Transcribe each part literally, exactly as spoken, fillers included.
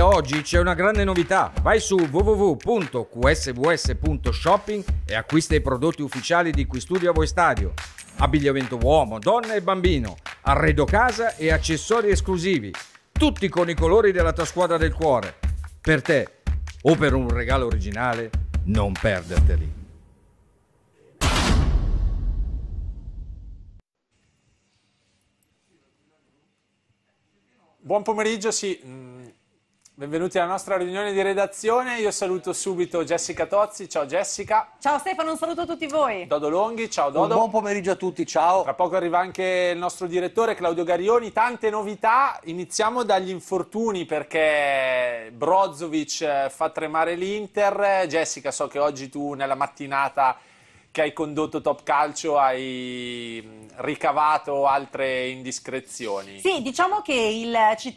da oggi c'è una grande novità. Vai su w w w punto q s v s punto shopping e acquista i prodotti ufficiali di Quistudio a Voi Stadio. Abbigliamento uomo, donna e bambino, arredo casa e accessori esclusivi. Tutti con i colori della tua squadra del cuore. Per te o per un regalo originale, non perderteli. Buon pomeriggio, sì. Benvenuti alla nostra riunione di redazione. Io saluto subito Jessica Tozzi. Ciao Jessica. Ciao Stefano, un saluto a tutti voi. Dodo Longhi, ciao Dodo. Un buon pomeriggio a tutti, ciao. Tra poco arriva anche il nostro direttore Claudio Garioni. Tante novità. Iniziamo dagli infortuni perché Brozovic fa tremare l'Inter. Jessica, so che oggi tu nella mattinata che hai condotto Top Calcio hai ricavato altre indiscrezioni. Sì, diciamo che il C T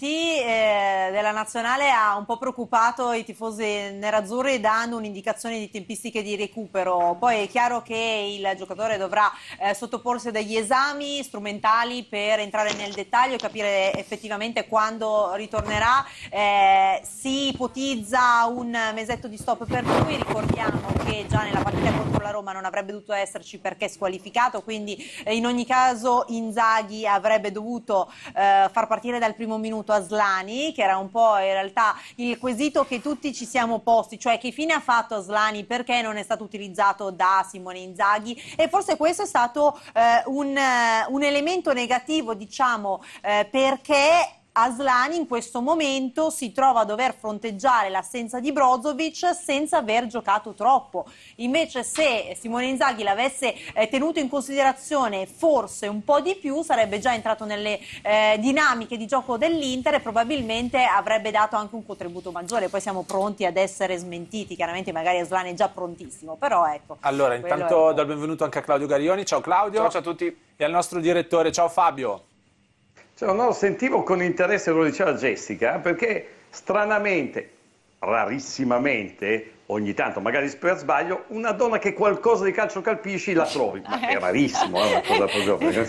eh, della Nazionale ha un po' preoccupato i tifosi nerazzurri dando un'indicazione di tempistiche di recupero. Poi è chiaro che il giocatore dovrà eh, sottoporsi a degli esami strumentali per entrare nel dettaglio e capire effettivamente quando ritornerà. Eh, si ipotizza un mesetto di stop per lui, ricordiamo che già nella partita contro la Roma non avrebbe dovuto esserci perché squalificato, quindi eh, in ogni caso Inzaghi avrebbe dovuto eh, far partire dal primo minuto Aslani, che era un po' in realtà il quesito che tutti ci siamo posti, cioè che fine ha fatto Aslani, perché non è stato utilizzato da Simone Inzaghi, e forse questo è stato eh, un, un elemento negativo, diciamo, eh, perché Aslani in questo momento si trova a dover fronteggiare l'assenza di Brozovic senza aver giocato troppo. Invece se Simone Inzaghi l'avesse eh, tenuto in considerazione forse un po' di più, sarebbe già entrato nelle eh, dinamiche di gioco dell'Inter e probabilmente avrebbe dato anche un contributo maggiore. Poi siamo pronti ad essere smentiti, chiaramente magari Aslani è già prontissimo, però ecco. Allora, intanto do il benvenuto anche a Claudio Garioni. Ciao Claudio. Ciao, ciao a tutti. E al nostro direttore, ciao Fabio. Cioè, no, sentivo con interesse quello che diceva Jessica, perché stranamente, rarissimamente, ogni tanto, magari per sbaglio, una donna che qualcosa di calcio calpisci la trovi, ma è rarissimo, è una cosa proprio...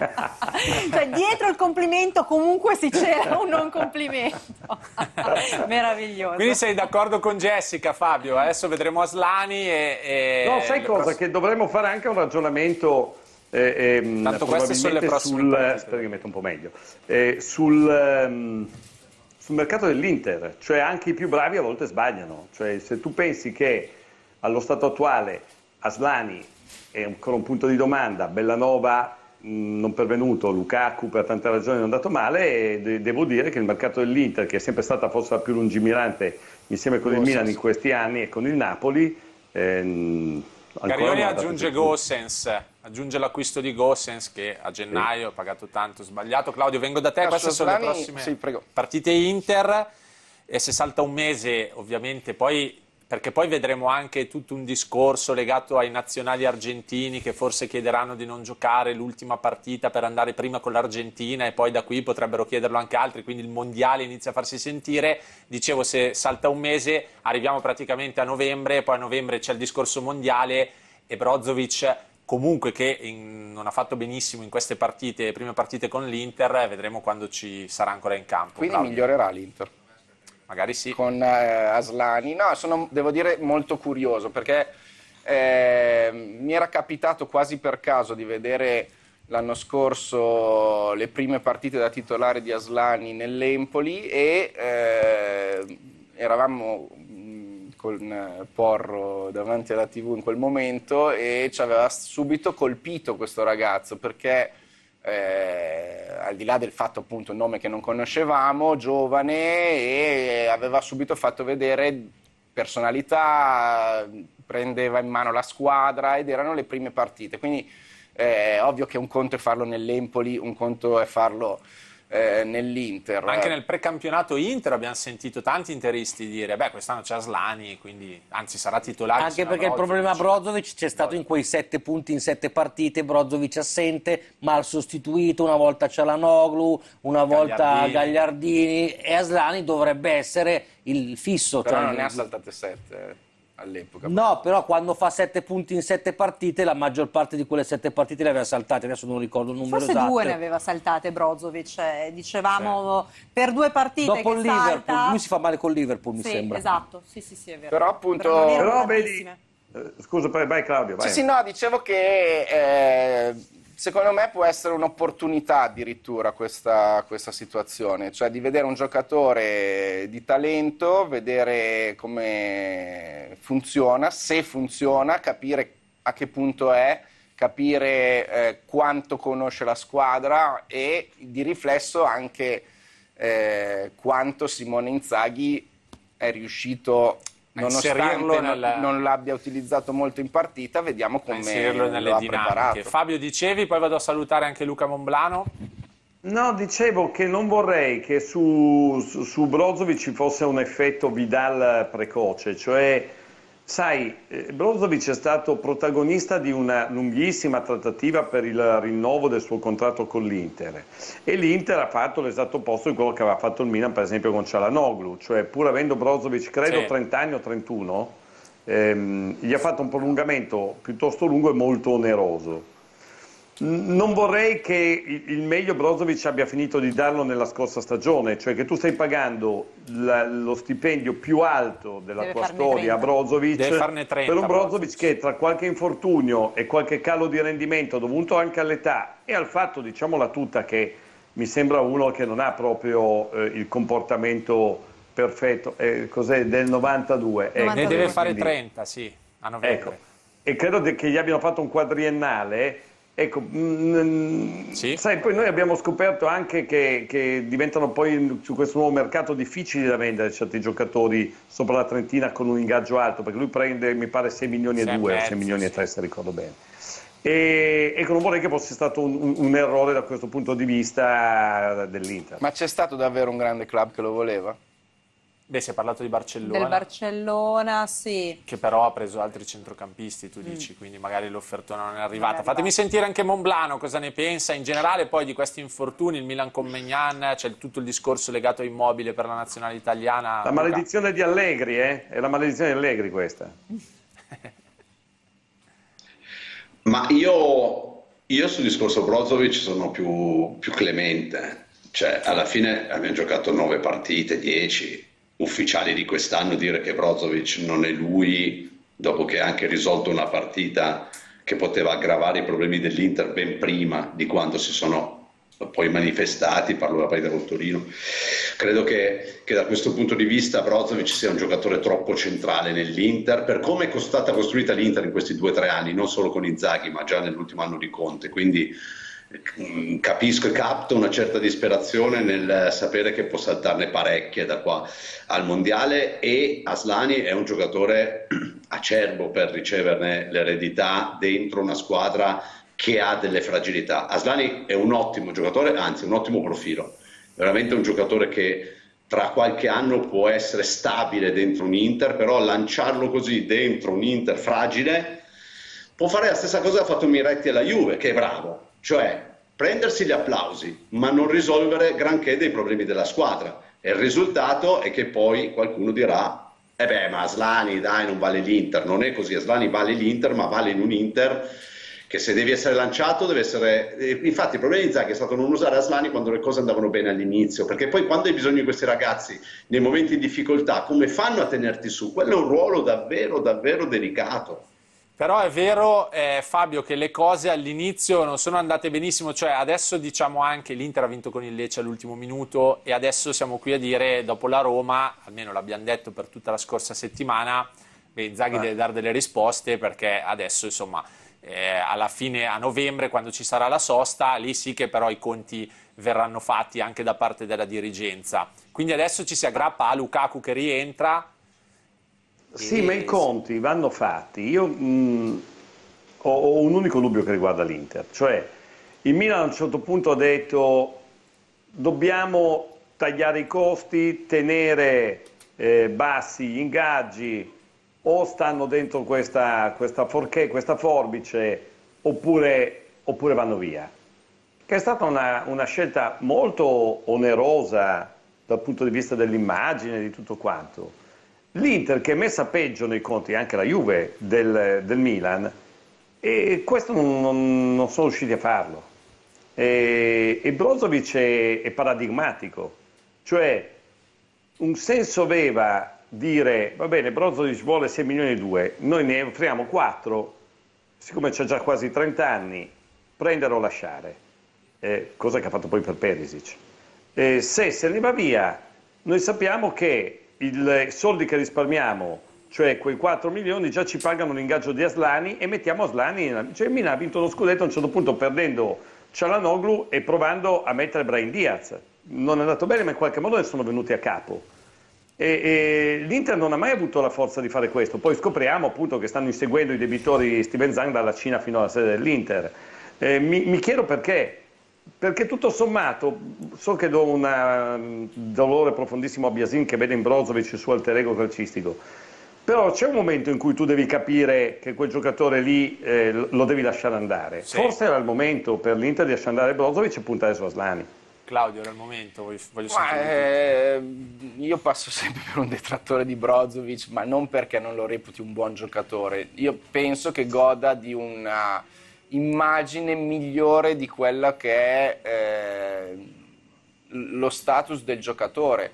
Cioè, dietro il complimento comunque si c'era un non complimento. Meraviglioso. Quindi sei d'accordo con Jessica, Fabio? Adesso vedremo Aslani e... e no, sai cosa? Pross... Che dovremmo fare anche un ragionamento... Eh, eh, Tanto queste sono le prossime sul, partite. spero che metta un po' meglio eh, sul, um, sul mercato dell'Inter, cioè anche i più bravi a volte sbagliano, cioè se tu pensi che allo stato attuale Aslani è ancora un punto di domanda, Bellanova mh, non pervenuto, Lukaku per tante ragioni non è andato male, e de devo dire che il mercato dell'Inter, che è sempre stata forse la più lungimirante insieme con il Milan in questi anni e con il Napoli, ehm, Garioni aggiunge Gosens, aggiunge l'acquisto di Gosens che a gennaio ha sì. pagato tanto, sbagliato. Claudio, vengo da te, queste sono le prossime sì, partite Inter, e se salta un mese ovviamente poi, perché poi vedremo anche tutto un discorso legato ai nazionali argentini che forse chiederanno di non giocare l'ultima partita per andare prima con l'Argentina e poi da qui potrebbero chiederlo anche altri, quindi il mondiale inizia a farsi sentire. Dicevo, se salta un mese arriviamo praticamente a novembre, poi a novembre c'è il discorso mondiale e Brozovic comunque che in, non ha fatto benissimo in queste partite, prime partite con l'Inter, vedremo quando ci sarà ancora in campo. Quindi Claudio. Migliorerà l'Inter. Magari sì. Con eh, Aslani. No, sono, devo dire, molto curioso perché eh, mi era capitato quasi per caso di vedere l'anno scorso le prime partite da titolare di Aslani nell'Empoli e eh, eravamo mh, con Porro davanti alla tivù in quel momento e ci aveva subito colpito questo ragazzo perché Eh, al di là del fatto appunto un nome che non conoscevamo, giovane, e aveva subito fatto vedere personalità, prendeva in mano la squadra ed erano le prime partite, quindi è eh, ovvio che un conto è farlo nell'Empoli, un conto è farlo eh, nell'Inter. Anche nel precampionato Inter abbiamo sentito tanti interisti dire beh, quest'anno c'è Aslani, quindi anzi sarà titolare. Anche perché il problema Brozovic c'è stato in quei sette punti in sette partite, Brozovic assente, mal sostituito, una volta Çalhanoğlu, una volta Gagliardini, Gagliardini e Aslani dovrebbe essere il fisso. Però cioè non ne ha saltate sette. all'epoca. No, però quando fa sette punti in sette partite, la maggior parte di quelle sette partite le aveva saltate, adesso non ricordo il numero Forse esatto. due ne aveva saltate Brozovic, eh, dicevamo per due partite Dopo che il Liverpool, salta... lui si fa male col Liverpool, mi Sì, sembra. esatto, sì, sì, sì, è vero. Però appunto... non erano Però vedi, tantissime. eh, scusa, vai vai, Claudio, vai. Sì, sì, no, dicevo che eh, secondo me può essere un'opportunità addirittura questa, questa situazione, cioè di vedere un giocatore di talento, vedere come funziona, se funziona, capire a che punto è, capire eh, quanto conosce la squadra e di riflesso anche eh, quanto Simone Inzaghi è riuscito, nonostante inserirlo non, nel- non l'abbia utilizzato molto in partita, vediamo a come inserirlo nelle lo ha dinamiche. preparato. Fabio, dicevi, poi vado a salutare anche Luca Monblano. No, dicevo che non vorrei che su, su, su Brozovic ci fosse un effetto Vidal precoce, cioè, sai, eh, Brozovic è stato protagonista di una lunghissima trattativa per il rinnovo del suo contratto con l'Inter e l'Inter ha fatto l'esatto opposto di quello che aveva fatto il Milan per esempio con Çalhanoğlu, cioè pur avendo Brozovic credo Sì. trenta anni o trentuno, ehm, gli ha fatto un prolungamento piuttosto lungo e molto oneroso. Non vorrei che il il meglio Brozovic abbia finito di darlo nella scorsa stagione, cioè che tu stai pagando la- lo stipendio più alto della Deve tua farne storia a trenta. Brozovic, Deve farne trenta, per un Brozovic Brozovic. che tra qualche infortunio e qualche calo di rendimento dovuto anche all'età e al fatto, diciamola tutta, che mi sembra uno che non ha proprio eh, il comportamento perfetto, eh, cos'è, del novantadue. ecco, Ne novantadue. deve fare quindi- trenta, sì, a novembre. Ecco, e credo de- che gli abbiano fatto un quadriennale. Ecco, mm, Sì. sai, poi noi abbiamo scoperto anche che, che diventano poi su questo nuovo mercato difficili da vendere certi giocatori sopra la trentina con un ingaggio alto, perché lui prende, mi pare, sei milioni e Sei e due o mezzo, sei milioni e sì. tre, se ricordo bene. E ecco, non vorrei che fosse stato un, un- un errore da questo punto di vista dell'Inter. Ma c'è stato davvero un grande club che lo voleva? Beh, si è parlato di Barcellona, Del Barcellona, sì. che però ha preso altri centrocampisti, tu dici, quindi magari l'offertona non è arrivata. arrivata. Fatemi sentire anche Monblano cosa ne pensa in generale poi di questi infortuni, il Milan con Maignan, c'è il- tutto il discorso legato a Immobile per la nazionale italiana. La Luca. maledizione di Allegri, eh? È la maledizione di Allegri questa. Ma io, io sul discorso Brozovic sono più, più clemente, cioè alla fine abbiamo giocato nove partite, dieci ufficiali di quest'anno, dire che Brozovic non è lui, dopo che ha anche risolto una partita che poteva aggravare i problemi dell'Inter ben prima di quando si sono poi manifestati, parlo della partita col Torino. Credo che, che da questo punto di vista Brozovic sia un giocatore troppo centrale nell'Inter, per come è stata costruita l'Inter in questi due o tre anni, non solo con Inzaghi ma già nell'ultimo anno di Conte, quindi mh, capisco e capto una certa disperazione nel sapere che può saltarne parecchie da qua al Mondiale, e Aslani è un giocatore acerbo per riceverne l'eredità dentro una squadra che ha delle fragilità. Aslani è un ottimo giocatore, anzi un ottimo profilo, veramente un giocatore che tra qualche anno può essere stabile dentro un Inter, però lanciarlo così dentro un Inter fragile può fare la stessa cosa che ha fatto Miretti alla Juve, che è bravo, cioè prendersi gli applausi ma non risolvere granché dei problemi della squadra, e il risultato è che poi qualcuno dirà eh beh, ma Aslani dai, non vale l'Inter. Non è così, Aslani vale l'Inter, ma vale in un Inter che se devi essere lanciato deve essere... Infatti il problema di Inzaghi è stato non usare Aslani quando le cose andavano bene all'inizio, perché poi quando hai bisogno di questi ragazzi nei momenti di difficoltà, come fanno a tenerti su? Quello è un ruolo davvero, davvero delicato. Però è vero, eh, Fabio, che le cose all'inizio non sono andate benissimo, cioè adesso diciamo anche l'Inter ha vinto con il Lecce all'ultimo minuto e adesso siamo qui a dire, dopo la Roma, almeno l'abbiamo detto per tutta la scorsa settimana, beh, Inzaghi Eh. deve dare delle risposte, perché adesso insomma eh, alla fine, a novembre, quando ci sarà la sosta, lì sì che però i conti verranno fatti anche da parte della dirigenza. Quindi adesso ci si aggrappa a Lukaku che rientra. Sì, E- ma i conti vanno fatti. Io mh, ho, ho un unico dubbio che riguarda l'Inter, cioè il Milan a un certo punto ha detto dobbiamo tagliare i costi, tenere eh, bassi gli ingaggi, o stanno dentro questa, questa forché, questa forbice, oppure, oppure vanno via. Che è stata una, una scelta molto onerosa dal punto di vista dell'immagine, di tutto quanto. L'Inter che è messa peggio nei conti, anche la Juve del, del Milan, e questo non, non, non sono riusciti a farlo. E, e Brozovic è, è paradigmatico, cioè un senso aveva dire va bene, Brozovic vuole sei milioni e due, noi ne offriamo quattro, siccome c'ha già quasi trenta anni, prendere o lasciare, eh, cosa che ha fatto poi per Perisic. Eh, se se ne va via, noi sappiamo che i soldi che risparmiamo, cioè quei quattro milioni, già ci pagano l'ingaggio di Aslani e mettiamo Aslani, cioè il Milan ha vinto lo scudetto a un certo punto perdendo Çalhanoğlu e provando a mettere Brahim Diaz. Non è andato bene, ma in qualche modo ne sono venuti a capo. E, e l'Inter non ha mai avuto la forza di fare questo. Poi scopriamo appunto che stanno inseguendo i debitori Steven Zhang dalla Cina fino alla sede dell'Inter. Eh, mi, mi chiedo perché. Perché tutto sommato, so che do un dolore profondissimo a Biasin che vede in Brozovic il suo alter ego calcistico, però c'è un momento in cui tu devi capire che quel giocatore lì eh, lo devi lasciare andare. Sì. Forse era il momento per l'Inter di lasciare andare Brozovic e puntare su Aslani. Claudio, era il momento, voglio, voglio ma, sentire. Eh, io passo sempre per un detrattore di Brozovic, ma non perché non lo reputi un buon giocatore. Io penso che goda di una immagine migliore di quella che è eh, lo status del giocatore.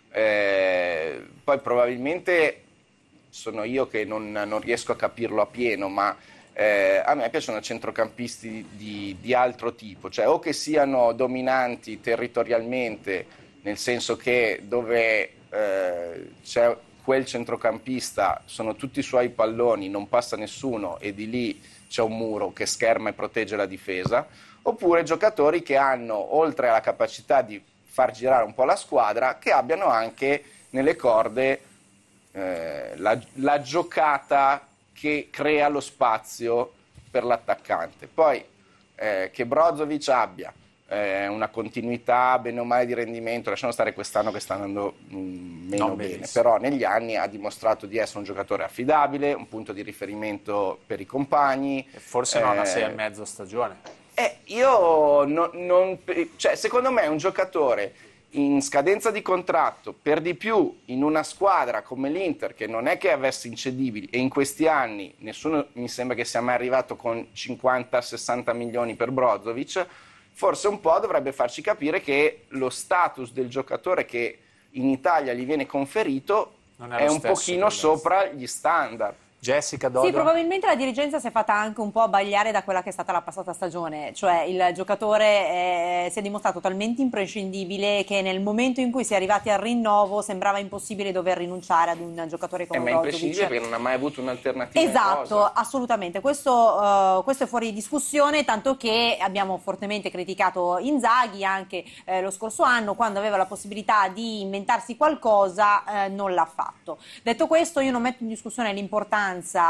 Eh, poi probabilmente sono io che non, non riesco a capirlo appieno, ma eh, a me piacciono centrocampisti di, di altro tipo, cioè o che siano dominanti territorialmente, nel senso che dove eh, c'è quel centrocampista sono tutti i suoi palloni, non passa nessuno e di lì c'è un muro che scherma e protegge la difesa, oppure giocatori che hanno, oltre alla capacità di far girare un po' la squadra, che abbiano anche nelle corde eh, la, la giocata che crea lo spazio per l'attaccante. Poi eh, che Brozovic abbia eh, una continuità bene o male di rendimento, lasciamo stare quest'anno che sta andando mh, meno non bene, benissimo. però negli anni ha dimostrato di essere un giocatore affidabile, un punto di riferimento per i compagni. E forse eh, non ha sei e mezzo stagione. Eh, io no, non, cioè, secondo me è un giocatore in scadenza di contratto, per di più in una squadra come l'Inter che non è che avesse incedibili, e in questi anni nessuno mi sembra che sia mai arrivato con cinquanta sessanta milioni per Brozovic, forse un po' dovrebbe farci capire che lo status del giocatore che in Italia gli viene conferito Non è è lo un stesso pochino per sopra gli standard. Jessica Dodo. Sì, probabilmente la dirigenza si è fatta anche un po' abbagliare da quella che è stata la passata stagione, cioè il giocatore eh, si è dimostrato talmente imprescindibile che nel momento in cui si è arrivati al rinnovo sembrava impossibile dover rinunciare ad un giocatore come Eh, ma è Brozovic. imprescindibile perché non ha mai avuto un'alternativa. Esatto, in rosa. assolutamente, questo, uh, questo è fuori discussione, tanto che abbiamo fortemente criticato Inzaghi anche eh, lo scorso anno, quando aveva la possibilità di inventarsi qualcosa eh, non l'ha fatto. Detto questo, io non metto in discussione l'importanza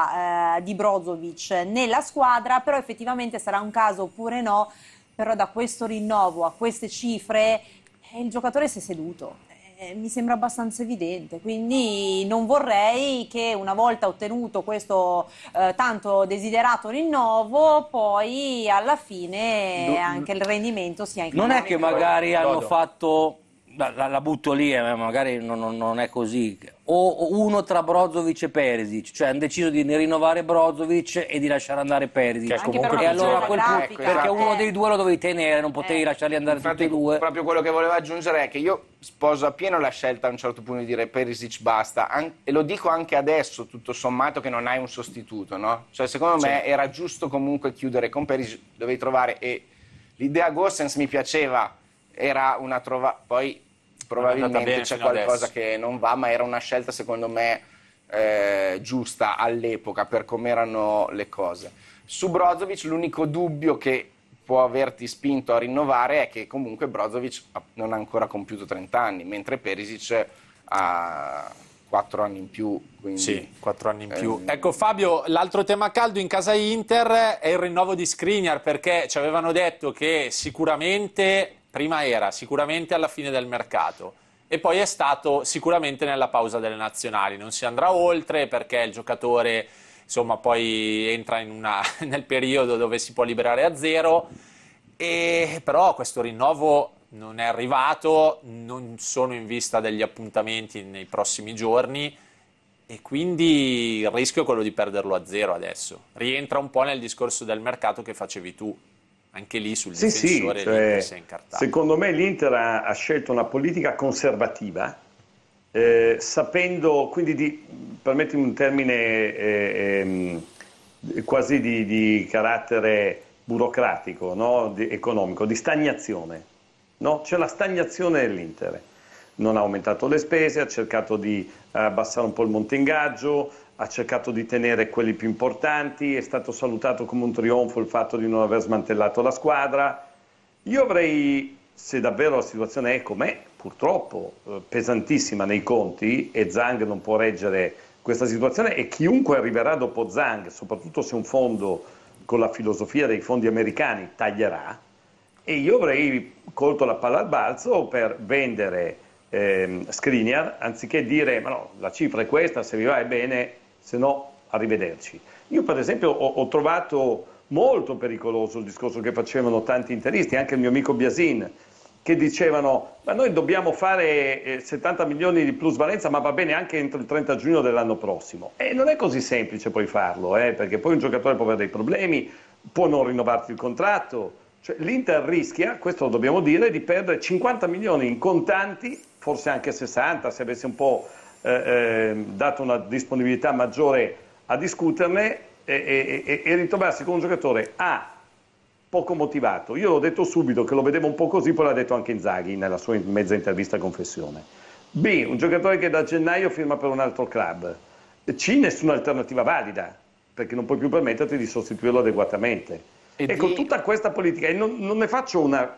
eh, di Brozovic nella squadra, però effettivamente sarà un caso oppure no, però da questo rinnovo a queste cifre eh, il giocatore si è seduto. Eh, mi sembra abbastanza evidente, quindi non vorrei che una volta ottenuto questo eh, tanto desiderato rinnovo poi alla fine Do- anche il rendimento sia in Non è che magari hanno Dodo. fatto, la, la- la butto lì, eh, magari non, non- non è così, o uno tra Brozovic e Perisic, cioè hanno deciso di rinnovare Brozovic e di lasciare andare Perisic. Che anche comunque per E una allora a questione quel grafica, punto, perché esatto. uno eh. dei due lo dovevi tenere, non potevi Eh. lasciarli andare Infatti, tutti e due. proprio quello che volevo aggiungere è che io sposo appieno la scelta a un certo punto di dire Perisic basta, An- e lo dico anche adesso, tutto sommato, che non hai un sostituto, no? Cioè secondo me era giusto comunque chiudere con Perisic, dovevi trovare, e l'idea Gosens mi piaceva, era una trova, poi probabilmente bene c'è fino qualcosa adesso. che non va, ma era una scelta secondo me eh, giusta all'epoca per come erano le cose. Su Brozovic l'unico dubbio che può averti spinto a rinnovare è che comunque Brozovic non ha ancora compiuto trenta anni, mentre Perisic ha quattro anni in più. Quindi, Sì, quattro anni in più. ehm, Ecco Fabio, l'altro tema caldo in casa Inter è il rinnovo di Skriniar, perché ci avevano detto che sicuramente, prima era sicuramente alla fine del mercato e poi è stato sicuramente nella pausa delle nazionali, non si andrà oltre perché il giocatore insomma poi entra in una, nel periodo dove si può liberare a zero, e però questo rinnovo non è arrivato, non sono in vista degli appuntamenti nei prossimi giorni e quindi il rischio è quello di perderlo a zero adesso. Rientra un po' nel discorso del mercato che facevi tu, anche lì sul Sì, difensore sì, cioè, l'Inter si è incartato. secondo me l'Inter ha, ha scelto una politica conservativa, eh, sapendo, quindi di, permettimi un termine eh, eh, quasi di, di carattere burocratico, no? Di, economico, di stagnazione. No? C'è la stagnazione dell'Inter. Non ha aumentato le spese, ha cercato di abbassare un po' il monte ingaggio, ha cercato di tenere quelli più importanti, è stato salutato come un trionfo il fatto di non aver smantellato la squadra. Io avrei, se davvero la situazione è com'è, purtroppo eh, pesantissima nei conti, e Zhang non può reggere questa situazione, e chiunque arriverà dopo Zhang, soprattutto se un fondo con la filosofia dei fondi americani taglierà, e io avrei colto la palla al balzo per vendere eh, Skriniar, anziché dire ma no, la cifra è questa, se vi va è bene, se no arrivederci. Io per esempio ho, ho trovato molto pericoloso il discorso che facevano tanti interisti, anche il mio amico Biasin, che dicevano ma noi dobbiamo fare eh, settanta milioni di plusvalenza, ma va bene anche entro il trenta giugno dell'anno prossimo. E non è così semplice poi farlo, eh, perché poi un giocatore può avere dei problemi, può non rinnovarti il contratto. Cioè, l'Inter rischia, questo lo dobbiamo dire, di perdere cinquanta milioni in contanti, forse anche sessanta se avesse un po' eh, eh, dato una disponibilità maggiore a discuterne, e, e, e ritrovarsi con un giocatore A, poco motivato. Io l'ho detto subito che lo vedevo un po' così, poi l'ha detto anche Inzaghi nella sua mezza intervista a confessione. B, un giocatore che da gennaio firma per un altro club. C, nessuna alternativa valida, perché non puoi più permetterti di sostituirlo adeguatamente. E ecco, di... tutta questa politica, e non, non ne faccio una,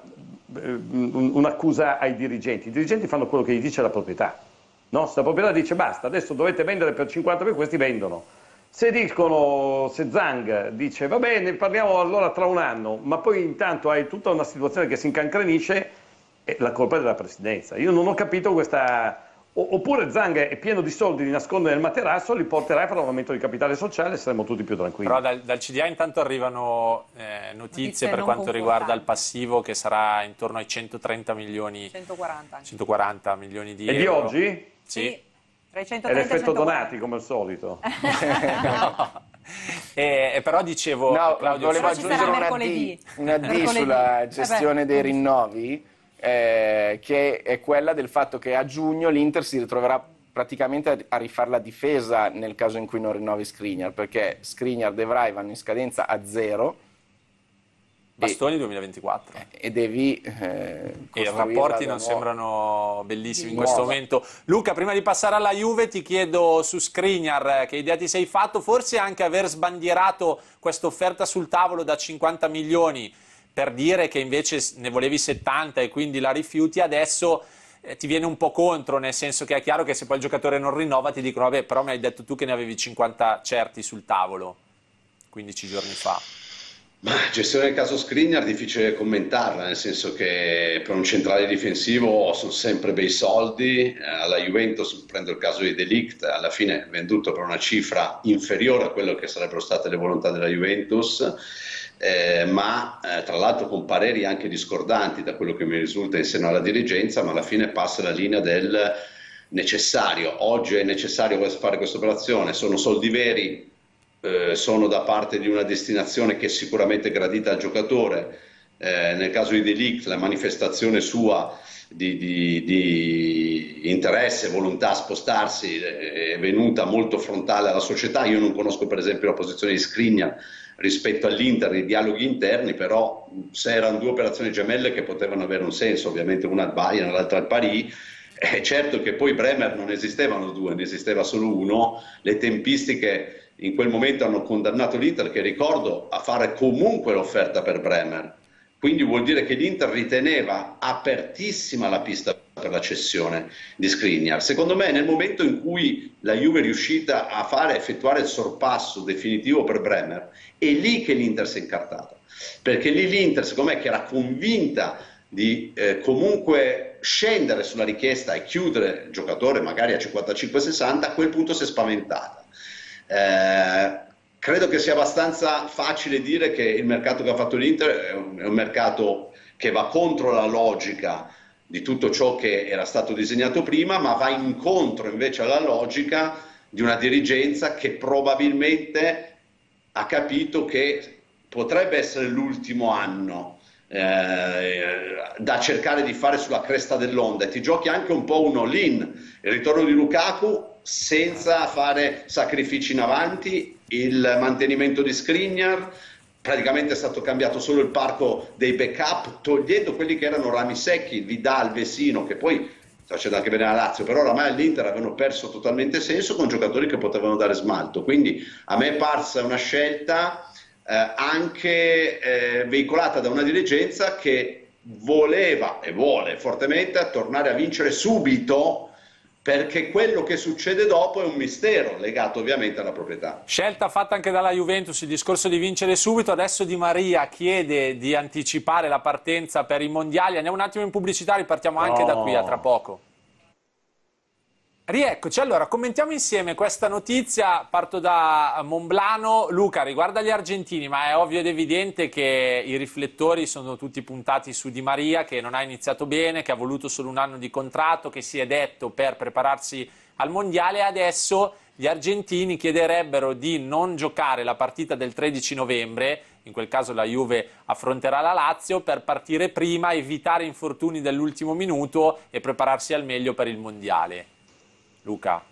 un'accusa ai dirigenti, i dirigenti fanno quello che gli dice la proprietà, no? Se la proprietà dice basta, adesso dovete vendere per cinquanta, per questi vendono. Se dicono, se Zhang dice va bene, parliamo allora tra un anno, ma poi intanto hai tutta una situazione che si incancrenisce, e la colpa è della presidenza. Io non ho capito questa... Oppure Zhang è pieno di soldi di nascondere nel materasso, li porterai per l'aumento di capitale sociale e saremo tutti più tranquilli. Però dal, dal C D A intanto arrivano eh, notizie, notizie per quanto confortanti. Riguarda il passivo, che sarà intorno ai centotrenta milioni, centoquaranta, centoquaranta milioni di e euro. E di oggi? Sì. Tra i È centotrenta l'effetto e centoquaranta. Donati come al solito. No. E, e però dicevo, No, Claudio, volevo Però ci sarà aggiungere una D, mercoledì. una D Mercoledì. sulla Eh gestione beh. dei rinnovi, eh, che è quella del fatto che a giugno l'Inter si ritroverà praticamente a, a rifare la difesa nel caso in cui non rinnovi Skriniar, perché Skriniar e Vrij vanno in scadenza a zero. Bastoni duemilaventiquattro. E devi eh, E i rapporti non nuovo. sembrano bellissimi in Nuova. questo momento. Luca, prima di passare alla Juve ti chiedo su Skriniar che idea ti sei fatto, forse anche aver sbandierato questa offerta sul tavolo da cinquanta milioni per dire che invece ne volevi settanta e quindi la rifiuti, adesso eh, ti viene un po' contro, nel senso che è chiaro che se poi il giocatore non rinnova ti dicono vabbè, però mi hai detto tu che ne avevi cinquanta certi sul tavolo quindici giorni fa. Ma gestione del caso Skriniar è difficile commentarla, nel senso che per un centrale difensivo sono sempre bei soldi. Eh, alla Juventus, prendo il caso di De Ligt, alla fine venduto per una cifra inferiore a quello che sarebbero state le volontà della Juventus, eh, ma eh, tra l'altro con pareri anche discordanti da quello che mi risulta in seno alla dirigenza, ma alla fine passa la linea del necessario. Oggi è necessario fare questa operazione, sono soldi veri. Eh, sono da parte di una destinazione che è sicuramente gradita al giocatore. Eh, nel caso di De Ligt la manifestazione sua di, di, di interesse, volontà a spostarsi è venuta molto frontale alla società. Io non conosco per esempio la posizione di Skriniar rispetto all'Inter, i dialoghi interni, però se erano due operazioni gemelle che potevano avere un senso, ovviamente una al Bayern, l'altra al Paris. È certo che poi Bremer non esistevano due, ne esisteva solo uno. Le tempistiche in quel momento hanno condannato l'Inter, che ricordo, a fare comunque l'offerta per Bremer. Quindi vuol dire che l'Inter riteneva apertissima la pista per la cessione di Skriniar. Secondo me nel momento in cui la Juve è riuscita a fare effettuare il sorpasso definitivo per Bremer, è lì che l'Inter si è incartata. Perché lì l'Inter, secondo me, che era convinta di eh, comunque scendere sulla richiesta e chiudere il giocatore magari a cinquantacinque sessanta, a quel punto si è spaventata. Eh, credo che sia abbastanza facile dire che il mercato che ha fatto l'Inter è un, è un mercato che va contro la logica di tutto ciò che era stato disegnato prima, ma va incontro invece alla logica di una dirigenza che probabilmente ha capito che potrebbe essere l'ultimo anno eh, da cercare di fare sulla cresta dell'onda, e ti giochi anche un po' un all-in, il ritorno di Lukaku senza fare sacrifici in avanti, il mantenimento di Skriniar, praticamente è stato cambiato solo il parco dei backup, togliendo quelli che erano rami secchi, Vidal, Vesino, che poi sta facendo anche bene la Lazio, però oramai all'Inter avevano perso totalmente senso con giocatori che potevano dare smalto. Quindi a me è parsa una scelta eh, anche eh, veicolata da una dirigenza che voleva e vuole fortemente tornare a vincere subito, perché quello che succede dopo è un mistero legato ovviamente alla proprietà. Scelta fatta anche dalla Juventus, il discorso di vincere subito. Adesso Di Maria chiede di anticipare la partenza per i mondiali. Andiamo un attimo in pubblicità, ripartiamo anche no. da qui a tra poco. Rieccoci, allora commentiamo insieme questa notizia. Parto da Monblano. Luca, riguarda gli argentini, ma è ovvio ed evidente che i riflettori sono tutti puntati su Di Maria, che non ha iniziato bene, che ha voluto solo un anno di contratto, che si è detto per prepararsi al mondiale. Adesso gli argentini chiederebbero di non giocare la partita del tredici novembre, in quel caso la Juve affronterà la Lazio, per partire prima, evitare infortuni dell'ultimo minuto e prepararsi al meglio per il mondiale. Luca.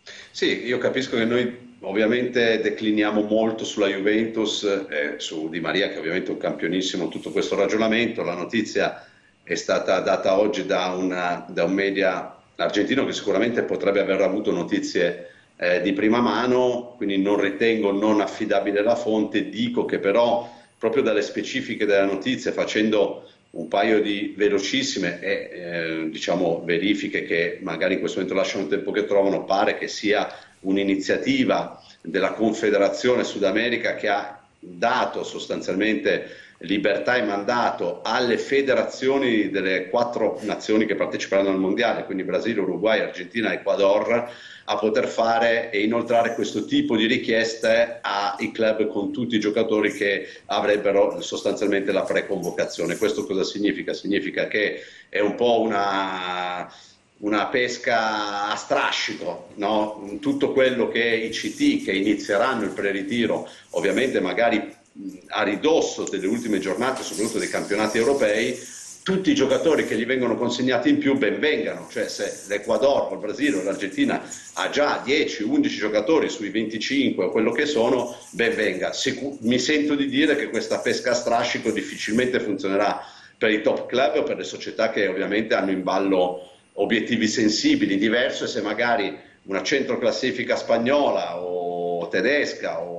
Sì, io capisco che noi ovviamente decliniamo molto sulla Juventus e su Di Maria, che ovviamente è un campionissimo, tutto questo ragionamento. La notizia è stata data oggi da, una, da un media argentino che sicuramente potrebbe aver avuto notizie eh, di prima mano, quindi non ritengo non affidabile la fonte. Dico che però proprio dalle specifiche della notizia, facendo un paio di velocissime e eh, diciamo verifiche che magari in questo momento lasciano il tempo che trovano, pare che sia un'iniziativa della Confederazione Sud America che ha dato sostanzialmente libertà e mandato alle federazioni delle quattro nazioni che parteciperanno al mondiale, quindi Brasile, Uruguay, Argentina e Ecuador, a poter fare e inoltrare questo tipo di richieste ai club con tutti i giocatori che avrebbero sostanzialmente la preconvocazione. Questo cosa significa? Significa che è un po' una, una pesca a strascico, no? Tutto quello che i C T che inizieranno il preritiro, ovviamente magari a ridosso delle ultime giornate, soprattutto dei campionati europei, tutti i giocatori che gli vengono consegnati in più ben vengano, cioè se l'Ecuador o il Brasile o l'Argentina ha già dieci undici giocatori sui venticinque o quello che sono, ben venga. Sicu- mi sento di dire che questa pesca a strascico difficilmente funzionerà per i top club o per le società che ovviamente hanno in ballo obiettivi sensibili. Diverso è se magari una centroclassifica spagnola o tedesca o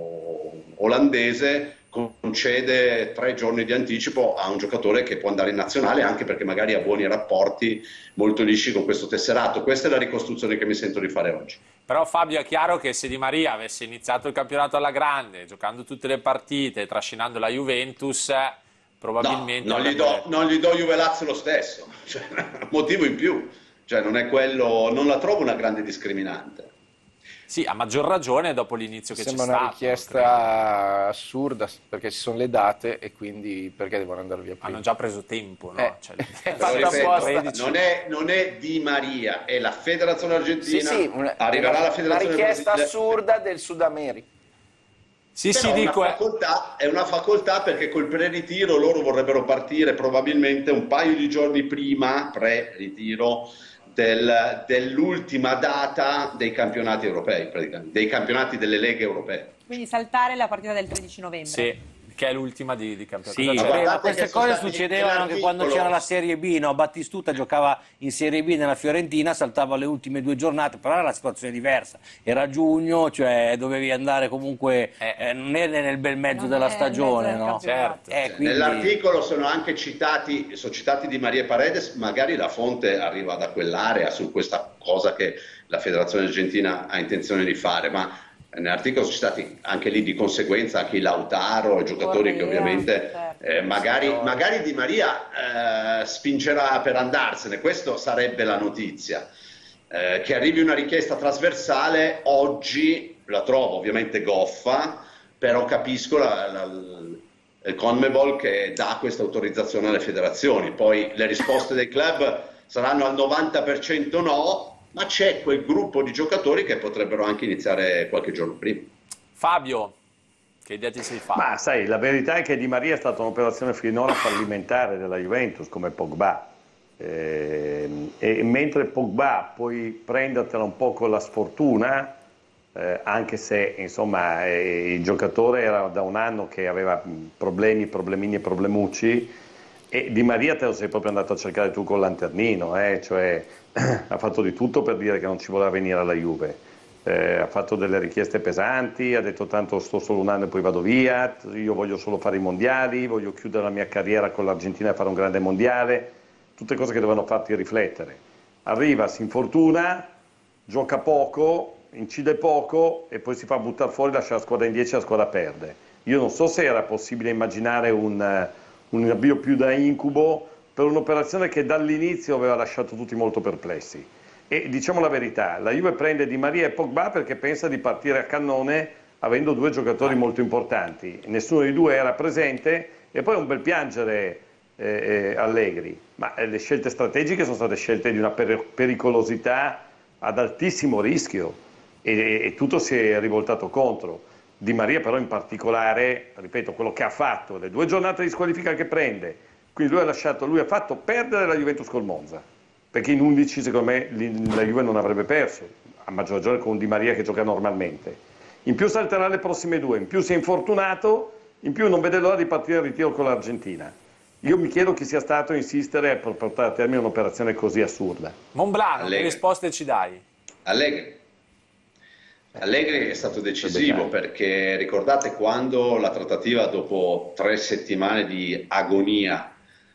olandese concede tre giorni di anticipo a un giocatore che può andare in nazionale, anche perché magari ha buoni rapporti molto lisci con questo tesserato. Questa è la ricostruzione che mi sento di fare oggi. Però Fabio, è chiaro che se Di Maria avesse iniziato il campionato alla grande, giocando tutte le partite, trascinando la Juventus, probabilmente... No, non gli do, non gli do Juve Lazio lo stesso, cioè, motivo in più, cioè non è quello, non la trovo una grande discriminante. Sì, a maggior ragione dopo l'inizio che c'è stato. Sembra una richiesta assurda, perché ci sono le date e quindi perché devono andare via prima? Hanno già preso tempo, no? Eh, cioè, Però, ripeto, non, è, non è Di Maria, è la Federazione Argentina, sì, sì, una, arriverà una, la Federazione una richiesta Brasile... assurda del Sud America. Sì, Però sì, è dico... Una facoltà, è una facoltà perché col pre-ritiro loro vorrebbero partire probabilmente un paio di giorni prima, pre-ritiro, Del, dell'ultima data dei campionati europei, praticamente, dei campionati delle leghe europee. Quindi saltare la partita del tredici novembre. Sì, che è l'ultima di, di campionato. Sì, Cioè, ma queste cose succedevano anche quando c'era la serie Serie B, no? Battistuta giocava in Serie B nella Fiorentina, saltava le ultime due giornate, però era una situazione diversa, era giugno, cioè dovevi andare comunque, eh, eh, non eri nel bel mezzo Non della è stagione, nel mezzo del no? Certo. Eh, quindi... Nell'articolo sono anche citati, sono citati Di Maria e Paredes, magari la fonte arriva da quell'area su questa cosa che la Federazione Argentina ha intenzione di fare, ma nell'articolo sono stati anche lì di conseguenza anche i Lautaro, i giocatori che ovviamente eh, magari, magari Di Maria eh, spingerà per andarsene. Questo sarebbe la notizia. Eh, che arrivi una richiesta trasversale oggi la trovo ovviamente goffa, però capisco la, la, il CONMEBOL che dà questa autorizzazione alle federazioni. Poi le risposte dei club saranno al novanta per cento no, ma c'è quel gruppo di giocatori che potrebbero anche iniziare qualche giorno prima. Fabio, che idea ti sei fatto? Ma sai, la verità è che Di Maria è stata un'operazione finora fallimentare della Juventus, come Pogba. Eh, e mentre Pogba puoi prendertela un po' con la sfortuna, eh, anche se insomma eh, il giocatore era da un anno che aveva problemi, problemini e problemucci, e Di Maria te lo sei proprio andato a cercare tu col lanternino, eh? Cioè ha fatto di tutto per dire che non ci voleva venire alla Juve, eh, ha fatto delle richieste pesanti, ha detto tanto sto solo un anno e poi vado via, io voglio solo fare i mondiali, voglio chiudere la mia carriera con l'Argentina e fare un grande mondiale, tutte cose che dovevano farti riflettere. Arriva, si infortuna, gioca poco, incide poco e poi si fa buttare fuori, lascia la squadra in dieci e la squadra perde. Io non so se era possibile immaginare un, un avvio più da incubo per un'operazione che dall'inizio aveva lasciato tutti molto perplessi. E diciamo la verità, la Juve prende Di Maria e Pogba perché pensa di partire a cannone avendo due giocatori molto importanti. Nessuno dei due era presente e poi un bel piangere eh, Allegri. Ma eh, le scelte strategiche sono state scelte di una per pericolosità ad altissimo rischio e, e tutto si è rivoltato contro. Di Maria però in particolare, ripeto, quello che ha fatto, le due giornate di squalifica che prende, quindi lui ha lasciato, lui ha fatto perdere la Juventus col Monza, perché in undici secondo me la Juve non avrebbe perso, a maggior ragione con Di Maria che gioca normalmente. In più salterà le prossime due, in più si è infortunato, in più non vede l'ora di partire al ritiro con l'Argentina. Io mi chiedo chi sia stato a insistere per portare a termine un'operazione così assurda. Monblano, che risposte ci dai? Allegri. Allegri è stato decisivo perché ricordate quando la trattativa dopo tre settimane di agonia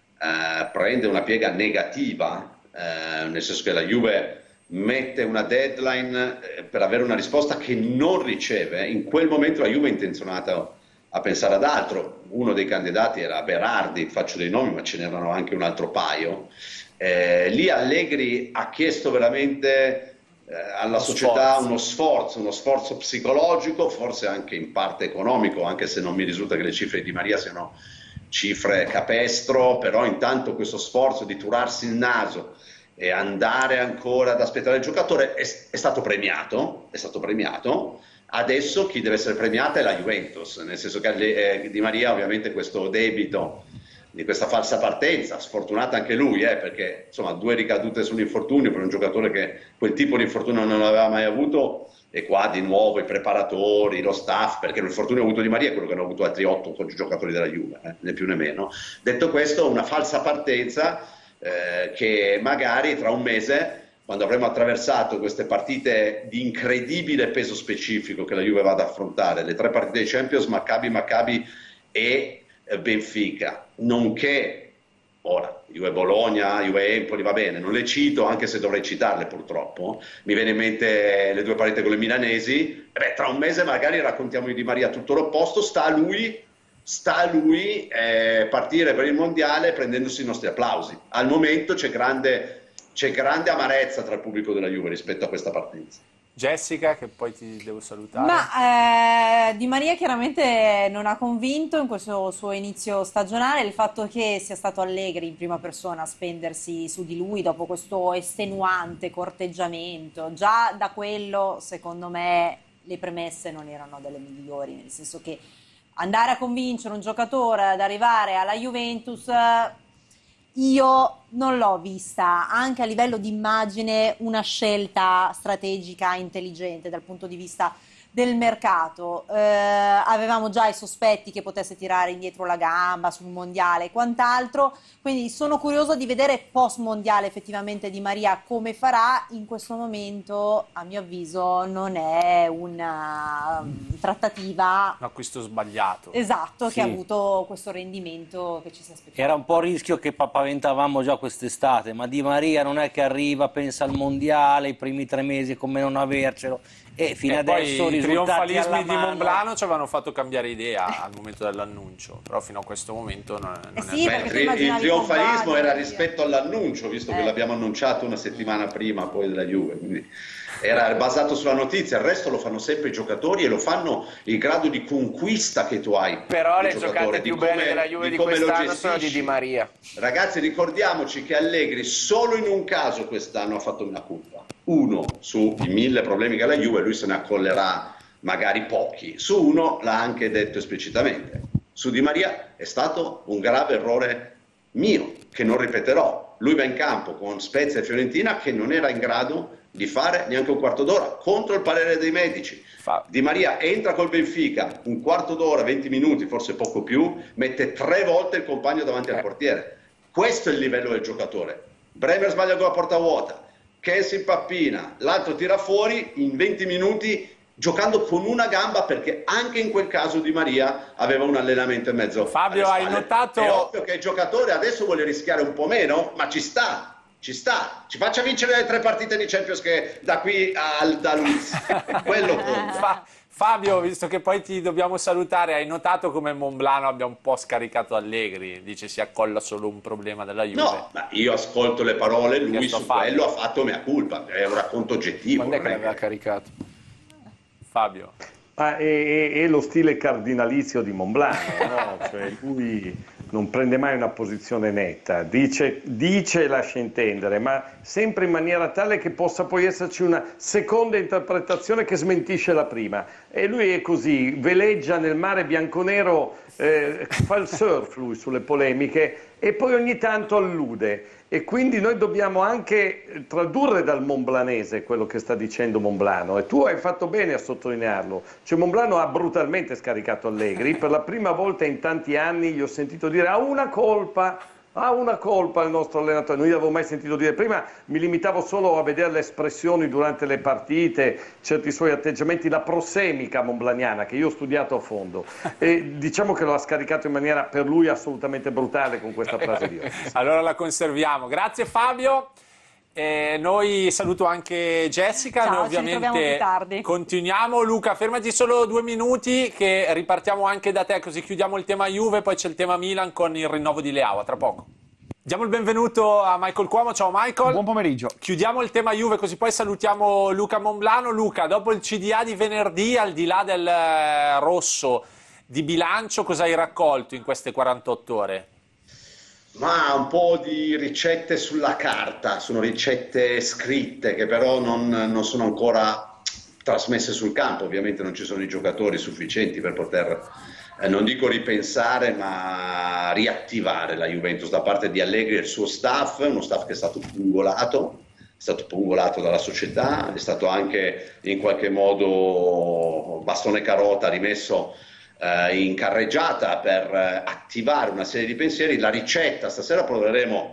eh, prende una piega negativa, eh, nel senso che la Juve mette una deadline eh, per avere una risposta che non riceve, in quel momento la Juve è intenzionata a pensare ad altro. Uno dei candidati era Berardi, faccio dei nomi ma ce n'erano anche un altro paio. Eh, lì Allegri ha chiesto veramente eh, alla uno società sforzo. uno sforzo, uno sforzo psicologico, forse anche in parte economico, anche se non mi risulta che le cifre di Maria siano cifre capestro, però intanto questo sforzo di turarsi il naso e andare ancora ad aspettare il giocatore è, è stato premiato, è stato premiato. Adesso chi deve essere premiata è la Juventus, nel senso che eh, Di Maria ovviamente questo debito di questa falsa partenza, sfortunato anche lui, eh, perché insomma due ricadute sull'infortunio per un giocatore che quel tipo di infortunio non aveva mai avuto, e qua di nuovo i preparatori, lo staff, perché l'infortunio avuto Di Maria è quello che hanno avuto altri otto giocatori della Juve, eh, né più né meno. Detto questo, una falsa partenza eh, che magari tra un mese, quando avremo attraversato queste partite di incredibile peso specifico che la Juve va ad affrontare, le tre partite di Champions, Maccabi, Maccabi e Benfica, nonché ora Juve Bologna, Juve Empoli, va bene, non le cito anche se dovrei citarle purtroppo, mi viene in mente le due partite con le milanesi, beh, tra un mese magari raccontiamo di Di Maria tutto l'opposto, sta a lui, sta a lui eh, partire per il mondiale prendendosi i nostri applausi. Al momento c'è grande... C'è grande amarezza tra il pubblico della Juve rispetto a questa partenza. Jessica, che poi ti devo salutare. Ma eh, Di Maria chiaramente non ha convinto in questo suo inizio stagionale. Il fatto che sia stato Allegri in prima persona a spendersi su di lui dopo questo estenuante corteggiamento, già da quello secondo me le premesse non erano delle migliori, nel senso che andare a convincere un giocatore ad arrivare alla Juventus... Io non l'ho vista, anche a livello di immagine, una scelta strategica intelligente dal punto di vista del mercato. Eh, avevamo già i sospetti che potesse tirare indietro la gamba sul mondiale e quant'altro, quindi sono curiosa di vedere post mondiale effettivamente Di Maria come farà. In questo momento, a mio avviso, non è una um, trattativa, un acquisto sbagliato, esatto, sì, che ha avuto questo rendimento che ci si aspettava. Era un po' il rischio che paventavamo già quest'estate, ma Di Maria non è che arriva, pensa al mondiale, i primi tre mesi come non avercelo, e fino e adesso poi i trionfalismi di mano... Monblano ci avevano fatto cambiare idea al momento dell'annuncio, però fino a questo momento non, non eh sì, è Beh, il, tri il trionfalismo era rispetto all'annuncio, visto eh. che l'abbiamo annunciato una settimana prima poi della Juve, quindi era basato sulla notizia. Il resto lo fanno sempre i giocatori e lo fanno il grado di conquista che tu hai. Però le giocate più belle della Juve di quest'anno sono di Di Maria. Ragazzi, ricordiamoci che Allegri solo in un caso quest'anno ha fatto una colpa. uno, sui mille problemi che ha la Juve, lui se ne accollerà magari pochi. Su uno l'ha anche detto esplicitamente. Su Di Maria è stato un grave errore mio, che non ripeterò. Lui va in campo con Spezia e Fiorentina che non era in grado di fare neanche un quarto d'ora, contro il parere dei medici. Di Maria entra col Benfica, un quarto d'ora, venti minuti, forse poco più, mette tre volte il compagno davanti al portiere. Questo è il livello del giocatore. Bremer sbaglia con la porta vuota, Ken si impappina, l'altro tira fuori in venti minuti giocando con una gamba, perché anche in quel caso Di Maria aveva un allenamento e mezzo. Fabio, hai notato? È ovvio che il giocatore adesso vuole rischiare un po' meno, ma ci sta. Ci sta, ci faccia vincere le tre partite di Champions che da qui al da Luiz. Quello conta. Fabio, visto che poi ti dobbiamo salutare, hai notato come Monblano abbia un po' scaricato Allegri? Dice si accolla solo un problema della Juve. No, ma io ascolto le parole, lui su Fabio. Quello ha fatto mea culpa, è un racconto oggettivo. Quando è che l'aveva caricato? Fabio. Ah, è, è, è lo stile cardinalizio di Monblano, no? Cioè lui non prende mai una posizione netta, dice, dice e lascia intendere, ma sempre in maniera tale che possa poi esserci una seconda interpretazione che smentisce la prima. E lui è così, veleggia nel mare bianconero, eh, fa il surf lui sulle polemiche e poi ogni tanto allude. E quindi noi dobbiamo anche tradurre dal monblanese quello che sta dicendo Monblano, e tu hai fatto bene a sottolinearlo. Cioè Monblano ha brutalmente scaricato Allegri, per la prima volta in tanti anni gli ho sentito dire ha una colpa, ha una colpa il nostro allenatore, non gli avevo mai sentito dire prima, mi limitavo solo a vedere le espressioni durante le partite, certi suoi atteggiamenti, la prosemica monblaniana che io ho studiato a fondo, e diciamo che lo ha scaricato in maniera per lui assolutamente brutale con questa frase di oggi. Allora la conserviamo, grazie Fabio. Eh, noi saluto anche Jessica. Ciao, noi ovviamente ci più tardi. Continuiamo. Luca, fermati solo due minuti che ripartiamo anche da te, così chiudiamo il tema Juve, poi c'è il tema Milan con il rinnovo di Leao, tra poco. Diamo il benvenuto a Michael Cuomo. Ciao Michael. Buon pomeriggio. Chiudiamo il tema Juve, così poi salutiamo Luca Monblano. Luca, dopo il C D A di venerdì, al di là del eh, rosso di bilancio, cosa hai raccolto in queste quarantotto ore? Ma un po' di ricette sulla carta, sono ricette scritte che però non, non sono ancora trasmesse sul campo. Ovviamente non ci sono i giocatori sufficienti per poter, eh, non dico ripensare, ma riattivare la Juventus da parte di Allegri e il suo staff, uno staff che è stato pungolato, è stato pungolato dalla società, è stato anche in qualche modo bastone carota rimesso in carreggiata per attivare una serie di pensieri. La ricetta, stasera proveremo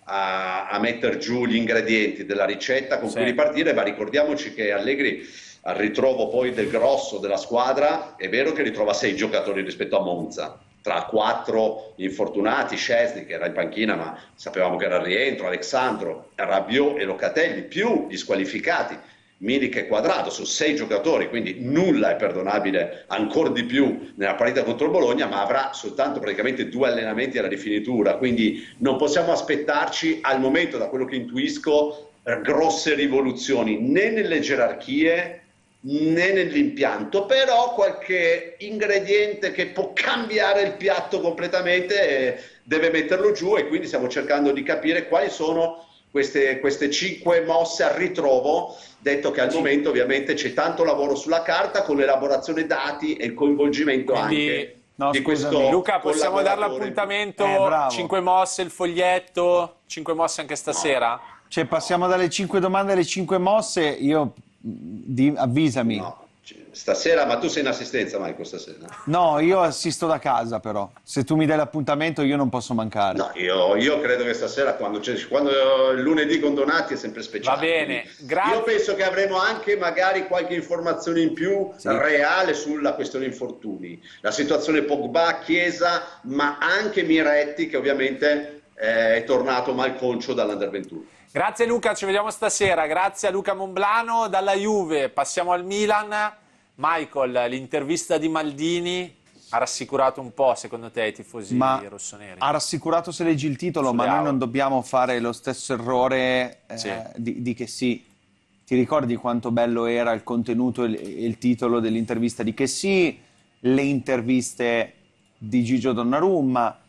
a, a mettere giù gli ingredienti della ricetta con sì. cui ripartire, ma ricordiamoci che Allegri al ritrovo poi del grosso della squadra è vero che ritrova sei giocatori rispetto a Monza, tra quattro infortunati, Szczesny che era in panchina ma sapevamo che era al rientro, Alexandro, Rabiot e Locatelli, più gli squalificati Milik e Quadrado, su sei giocatori, quindi nulla è perdonabile, ancora di più nella partita contro il Bologna, ma avrà soltanto praticamente due allenamenti alla rifinitura, quindi non possiamo aspettarci al momento, da quello che intuisco, grosse rivoluzioni né nelle gerarchie né nell'impianto, però qualche ingrediente che può cambiare il piatto completamente deve metterlo giù, e quindi stiamo cercando di capire quali sono Queste, queste cinque mosse al ritrovo, detto che al sì. momento ovviamente c'è tanto lavoro sulla carta con l'elaborazione dati e il coinvolgimento Quindi, anche no, di scusami, questo Luca, possiamo dare l'appuntamento, eh, cinque mosse, il foglietto, cinque mosse anche stasera? No. Cioè passiamo dalle cinque domande alle cinque mosse, io di, avvisami. No. Stasera, ma tu sei in assistenza, Marco, stasera? No, io assisto da casa però, se tu mi dai l'appuntamento io non posso mancare. No, io, io credo che stasera, quando, quando il lunedì con Donati è sempre speciale. Va bene, grazie. Io penso che avremo anche magari qualche informazione in più sì. reale sulla questione infortuni. La situazione Pogba, Chiesa, ma anche Miretti, che ovviamente è tornato malconcio dall'Under ventuno. Grazie Luca, ci vediamo stasera. Grazie a Luca Monblano. Dalla Juve passiamo al Milan. Michael, l'intervista di Maldini ha rassicurato un po', secondo te, i tifosi ma rossoneri? Ha rassicurato se leggi il titolo, Sulle ma noi non dobbiamo fare lo stesso errore eh, sì. di, di che sì. Ti ricordi quanto bello era il contenuto e il, il titolo dell'intervista di che sì, le interviste di Gigio Donnarumma,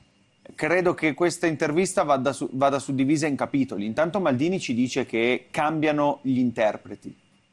credo che questa intervista vada, su, vada suddivisa in capitoli. Intanto Maldini ci dice che cambiano gli interpreti,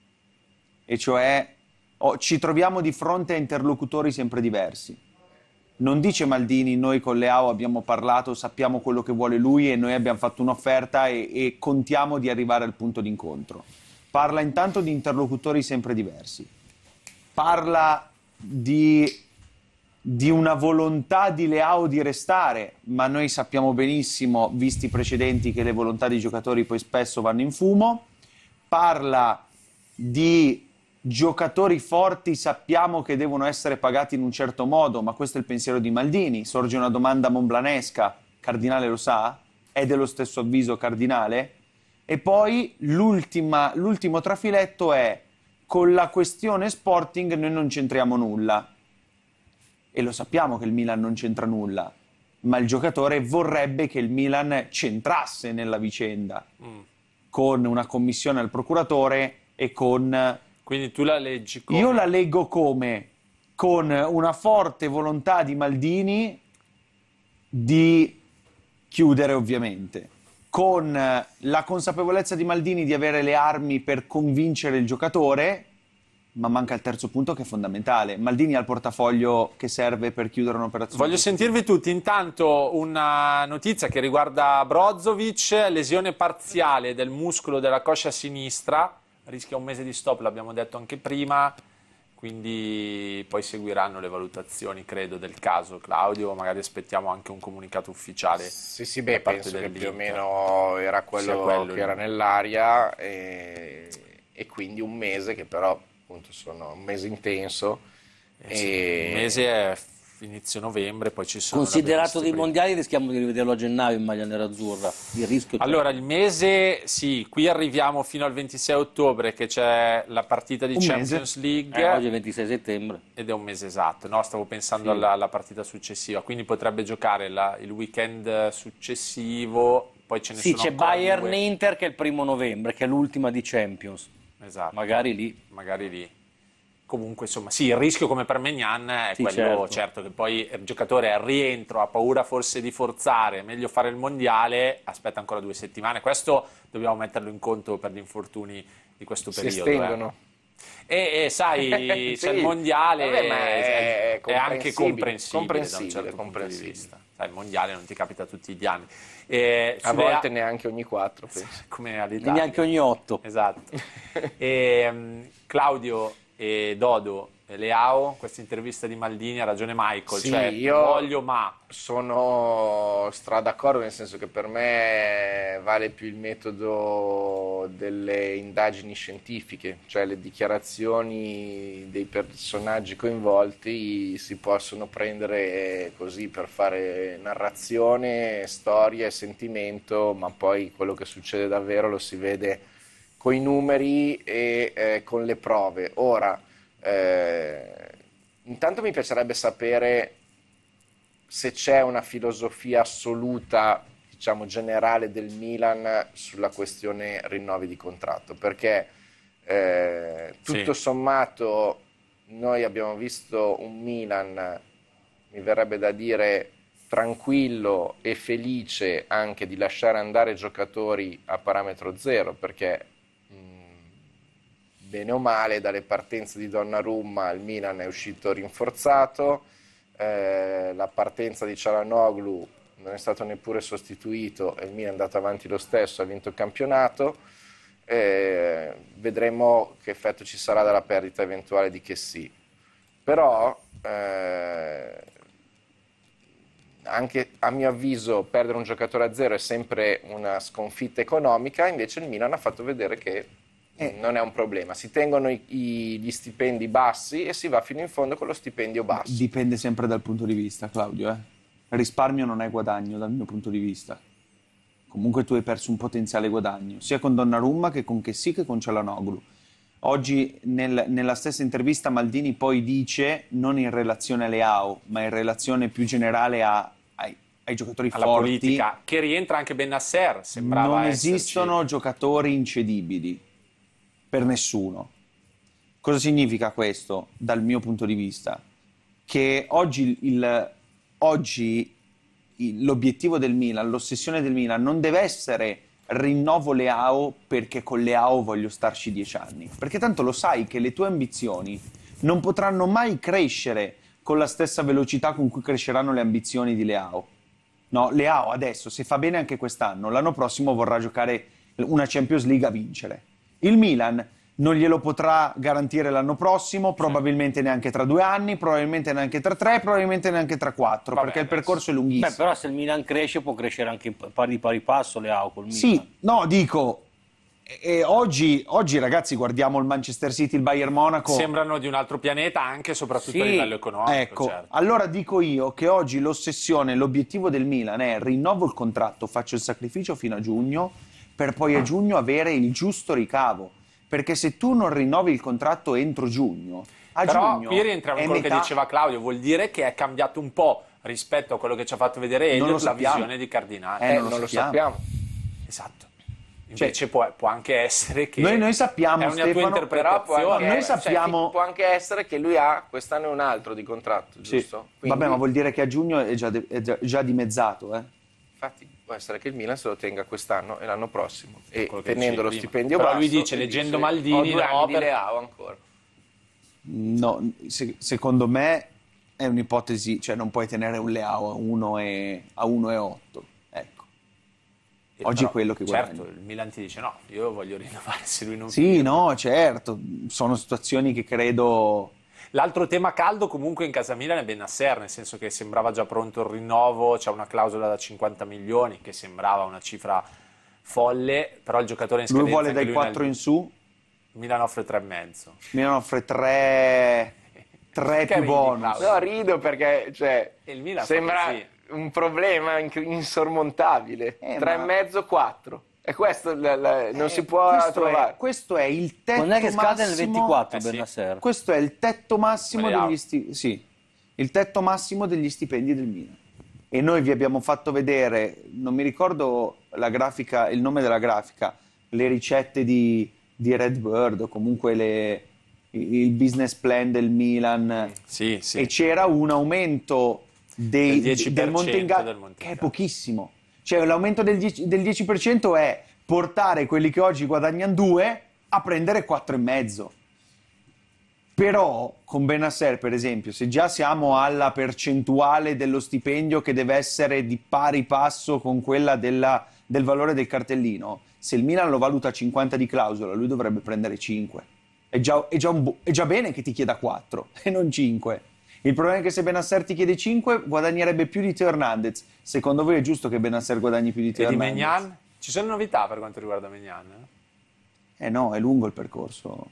e cioè oh, ci troviamo di fronte a interlocutori sempre diversi. Non dice Maldini: noi con Leao abbiamo parlato, sappiamo quello che vuole lui e noi abbiamo fatto un'offerta e, e contiamo di arrivare al punto d'incontro. Parla intanto di interlocutori sempre diversi. Parla di, di una volontà di Leao di restare, ma noi sappiamo benissimo, visti i precedenti, che le volontà dei giocatori poi spesso vanno in fumo. Parla di giocatori forti, sappiamo che devono essere pagati in un certo modo, ma questo è il pensiero di Maldini. Sorge una domanda momblanesca: Cardinale lo sa? È dello stesso avviso Cardinale? E poi l'ultimo trafiletto è: con la questione Sporting noi non c'entriamo nulla. E lo sappiamo che il Milan non c'entra nulla, ma il giocatore vorrebbe che il Milan c'entrasse nella vicenda, mm. con una commissione al procuratore e con... Quindi tu la leggi come? Io la leggo come con una forte volontà di Maldini di chiudere, ovviamente, con la consapevolezza di Maldini di avere le armi per convincere il giocatore, ma manca il terzo punto, che è fondamentale. Maldini ha il portafoglio che serve per chiudere un'operazione. Voglio sentirvi tutti. Intanto una notizia che riguarda Brozovic: lesione parziale del muscolo della coscia sinistra, rischia un mese di stop, l'abbiamo detto anche prima, quindi poi seguiranno le valutazioni, credo, del caso. Claudio, magari aspettiamo anche un comunicato ufficiale. Sì, sì, beh, penso che più o meno era quello, quello che era nell'aria, e, e quindi un mese che però appunto sono un mese intenso. Eh sì, e... Un mese è inizio novembre, poi ci sono... Considerato dei mondiali, rischiamo di rivederlo a gennaio in maglia nerazzurra. Il rischio c'è. Allora, il mese, sì, qui arriviamo fino al ventisei ottobre, che c'è la partita di un Champions mese. League. Eh, oggi è ventisei settembre. Ed è un mese esatto, no? Stavo pensando sì. alla, alla partita successiva, quindi potrebbe giocare la, il weekend successivo, poi ce ne sì, sono c'è Bayern-Inter che è il primo novembre, che è l'ultima di Champions. Esatto. Magari lì. Magari lì. Comunque, insomma, sì, il rischio come per Maignan è sì, quello, certo. certo, che poi il giocatore al rientro ha paura forse di forzare, è meglio fare il mondiale, aspetta ancora due settimane. Questo dobbiamo metterlo in conto per gli infortuni di questo si periodo. estendono. Eh. E, e sai, sì. c'è il mondiale, Vabbè, ma è, è anche comprensibile, comprensibile, da un certo comprensibile. punto di vista. Sai, il mondiale non ti capita tutti gli anni. E a volte a... neanche ogni quattro, penso. Come all'Italia. Neanche ogni otto. Esatto. e, um, Claudio e Dodo, Leao, questa intervista di Maldini, ha ragione Michael, sì, cioè io voglio ma... sono stra d'accordo, nel senso che per me vale più il metodo delle indagini scientifiche, cioè le dichiarazioni dei personaggi coinvolti si possono prendere così per fare narrazione, storia e sentimento, ma poi quello che succede davvero lo si vede con i numeri e eh, con le prove. Ora, eh, intanto mi piacerebbe sapere se c'è una filosofia assoluta, diciamo generale, del Milan sulla questione rinnovi di contratto, perché eh, tutto sì. sommato noi abbiamo visto un Milan, mi verrebbe da dire, tranquillo e felice anche di lasciare andare giocatori a parametro zero, perché bene o male, dalle partenze di Donnarumma il Milan è uscito rinforzato, eh, la partenza di Çalhanoğlu non è stato neppure sostituito e il Milan è andato avanti lo stesso, ha vinto il campionato. Eh, vedremo che effetto ci sarà dalla perdita eventuale di Kessie. Però, eh, anche a mio avviso, perdere un giocatore a zero è sempre una sconfitta economica, invece il Milan ha fatto vedere che Eh. non è un problema, si tengono i, i, gli stipendi bassi e si va fino in fondo con lo stipendio basso. Dipende sempre dal punto di vista, Claudio. Eh? Risparmio non è guadagno dal mio punto di vista. Comunque tu hai perso un potenziale guadagno, sia con Donnarumma che con Kessie che con Çalhanoğlu. Oggi nel, nella stessa intervista Maldini poi dice, non in relazione a Leao, ma in relazione più generale a, ai, ai giocatori alla forti, politica, che rientra anche Bennacer, sembrava non esserci. Esistono giocatori incedibili. Per nessuno. Cosa significa questo dal mio punto di vista? Che oggi, il, oggi l'obiettivo del Milan, l'ossessione del Milan non deve essere rinnovo Leao perché con Leao voglio starci dieci anni, perché tanto lo sai che le tue ambizioni non potranno mai crescere con la stessa velocità con cui cresceranno le ambizioni di Leao. No, Leao adesso, se fa bene anche quest'anno, l'anno prossimo vorrà giocare una Champions League a vincere. Il Milan non glielo potrà garantire l'anno prossimo, probabilmente neanche tra due anni, probabilmente neanche tra tre, probabilmente neanche tra quattro, Vabbè, perché il adesso. percorso è lunghissimo. Beh, però se il Milan cresce può crescere anche in pari pari passo Leao col Milan. Sì, no, dico, e oggi, oggi ragazzi guardiamo il Manchester City, il Bayern Monaco. Sembrano di un altro pianeta anche e soprattutto Sì, a livello economico. Ecco, certo. allora dico io che oggi l'ossessione, l'obiettivo del Milan è rinnovo il contratto, faccio il sacrificio fino a giugno, per poi a giugno avere il giusto ricavo. Perché se tu non rinnovi il contratto entro giugno, a Però giugno qui rientriamo in è quello metà... che diceva Claudio, vuol dire che è cambiato un po' rispetto a quello che ci ha fatto vedere Non lo Elliott la sappiamo. visione di Cardinale. Eh, Eh, non lo non lo sappiamo. sappiamo. Esatto. Invece può, può anche essere che Noi, noi sappiamo, è una Stefano, tua Però può interpretazione. anche, Noi cioè, sappiamo- fi- può anche essere che lui ha quest'anno un altro di contratto, Sì. giusto? Quindi, Vabbè, ma vuol dire che a giugno è già, de- è già, già dimezzato, eh? infatti può essere che il Milan se lo tenga quest'anno e l'anno prossimo. E Quello che tenendo lo dicevi prima. stipendio Però basso... lui dice, e leggendo dice, Maldini, ho due no, anni di per- Leao ancora. No, se- secondo me è un'ipotesi, cioè non puoi tenere un Leao a uno e otto, ecco. E Oggi però, è quello che guadagni. certo, il Milan ti dice no, io voglio rinnovare se lui non Sì, no, certo, sono situazioni che credo... L'altro tema caldo comunque in casa Milan è Bennacer, nel senso che sembrava già pronto il rinnovo, c'è una clausola da cinquanta milioni che sembrava una cifra folle, però il giocatore in Lui scadenza vuole anche dai lui quattro nel- in su, Milan offre tre e mezzo. Milan offre tre, tre Che più ridi, bonus. Claudio? No, rido perché cioè, E il Milan fa sembra così. un problema inc- insormontabile. Eh, Tre ma- e mezzo, quattro. E questo la- la- non Eh, si può questo trovare. È, questo è il tetto Non è che scade nel massimo- ventiquattro Eh sì. Bennacer. Questo è il tetto massimo Leao. degli sti- sì, il tetto massimo degli stipendi del Milan. E noi vi abbiamo fatto vedere, non mi ricordo la grafica, il nome della grafica, le ricette di, di Redbird o comunque le- il business plan del Milan. Sì, sì. E c'era un aumento dei- Del dieci per del cento Montenga- del Montenga. che è pochissimo. Cioè l'aumento del dieci, del dieci per cento è portare quelli che oggi guadagnano due a prendere quattro e mezzo. Però con Bennacer, per esempio, se già siamo alla percentuale dello stipendio che deve essere di pari passo con quella della- del valore del cartellino, se il Milan lo valuta a cinquanta di clausola, lui dovrebbe prendere cinque. È già, è già un bu- è già bene che ti chieda quattro e non cinque. Il problema è che se Bennacer ti chiede cinque, guadagnerebbe più di Teo Hernandez. Secondo voi è giusto che Bennacer guadagni più di Teo E di Hernandez? Maignan? Ci sono novità per quanto riguarda Maignan? Eh no, è lungo il percorso.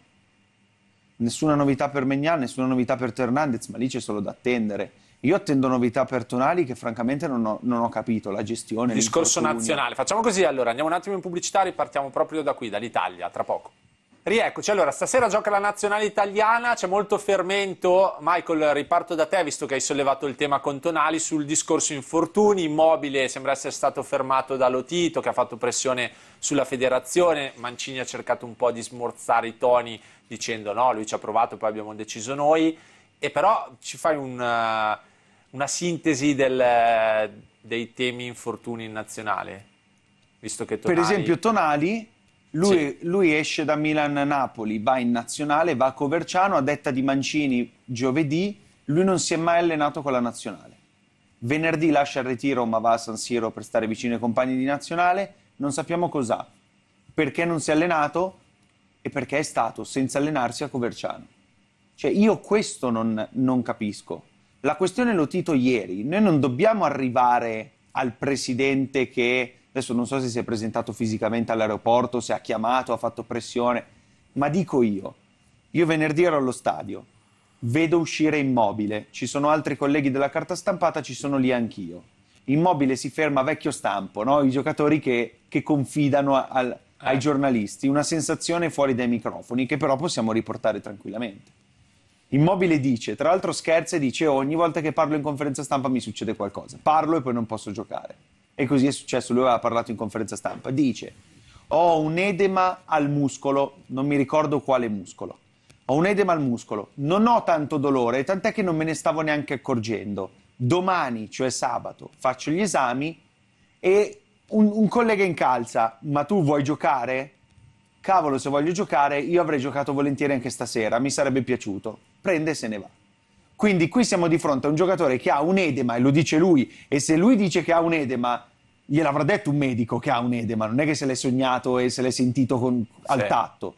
Nessuna novità per Maignan, nessuna novità per Teo Hernandez, ma lì c'è solo da attendere. Io attendo novità per Tonali che francamente non ho, non ho capito la gestione. Discorso l'infortunio. nazionale. Facciamo così allora, andiamo un attimo in pubblicità, ripartiamo proprio da qui, dall'Italia, tra poco. Rieccoci, allora stasera gioca la nazionale italiana, c'è molto fermento. Michael, riparto da te, visto che hai sollevato il tema con Tonali, sul discorso infortuni. Immobile sembra essere stato fermato da Lotito, che ha fatto pressione sulla federazione. Mancini ha cercato un po' di smorzare i toni dicendo no, lui ci ha provato, poi abbiamo deciso noi. E però ci fai un, uh, una sintesi del, dei temi infortuni in nazionale? Visto che Tonali... Per esempio Tonali, lui, Sì. lui esce da Milan-Napoli, va in nazionale, va a Coverciano, a detta di Mancini giovedì, lui non si è mai allenato con la nazionale. Venerdì lascia il ritiro ma va a San Siro per stare vicino ai compagni di nazionale, non sappiamo cos'ha, perché non si è allenato e perché è stato senza allenarsi a Coverciano. Cioè io questo non, non capisco. La questione Lotito ieri, noi non dobbiamo arrivare al presidente che, adesso non so se si è presentato fisicamente all'aeroporto, se ha chiamato, ha fatto pressione, ma dico io, io venerdì ero allo stadio, vedo uscire Immobile, ci sono altri colleghi della carta stampata, ci sono lì anch'io. Immobile si ferma vecchio stampo, no? I giocatori che, che confidano a- al- ai giornalisti, una sensazione fuori dai microfoni che però possiamo riportare tranquillamente. Immobile dice, tra l'altro scherza e dice oh, ogni volta che parlo in conferenza stampa mi succede qualcosa, parlo e poi non posso giocare. E così è successo, lui aveva parlato in conferenza stampa, dice ho un edema al muscolo, non mi ricordo quale muscolo, ho un edema al muscolo, non ho tanto dolore, tant'è che non me ne stavo neanche accorgendo, domani, cioè sabato, faccio gli esami e un, un collega incalza, ma tu vuoi giocare? Cavolo, se voglio giocare, io avrei giocato volentieri anche stasera, mi sarebbe piaciuto. Prende e se ne va. Quindi qui siamo di fronte a un giocatore che ha un edema, e lo dice lui, e se lui dice che ha un edema, gliel'avrà detto un medico che ha un edema, non è che se l'è sognato e se l'è sentito con, al Sì. tatto.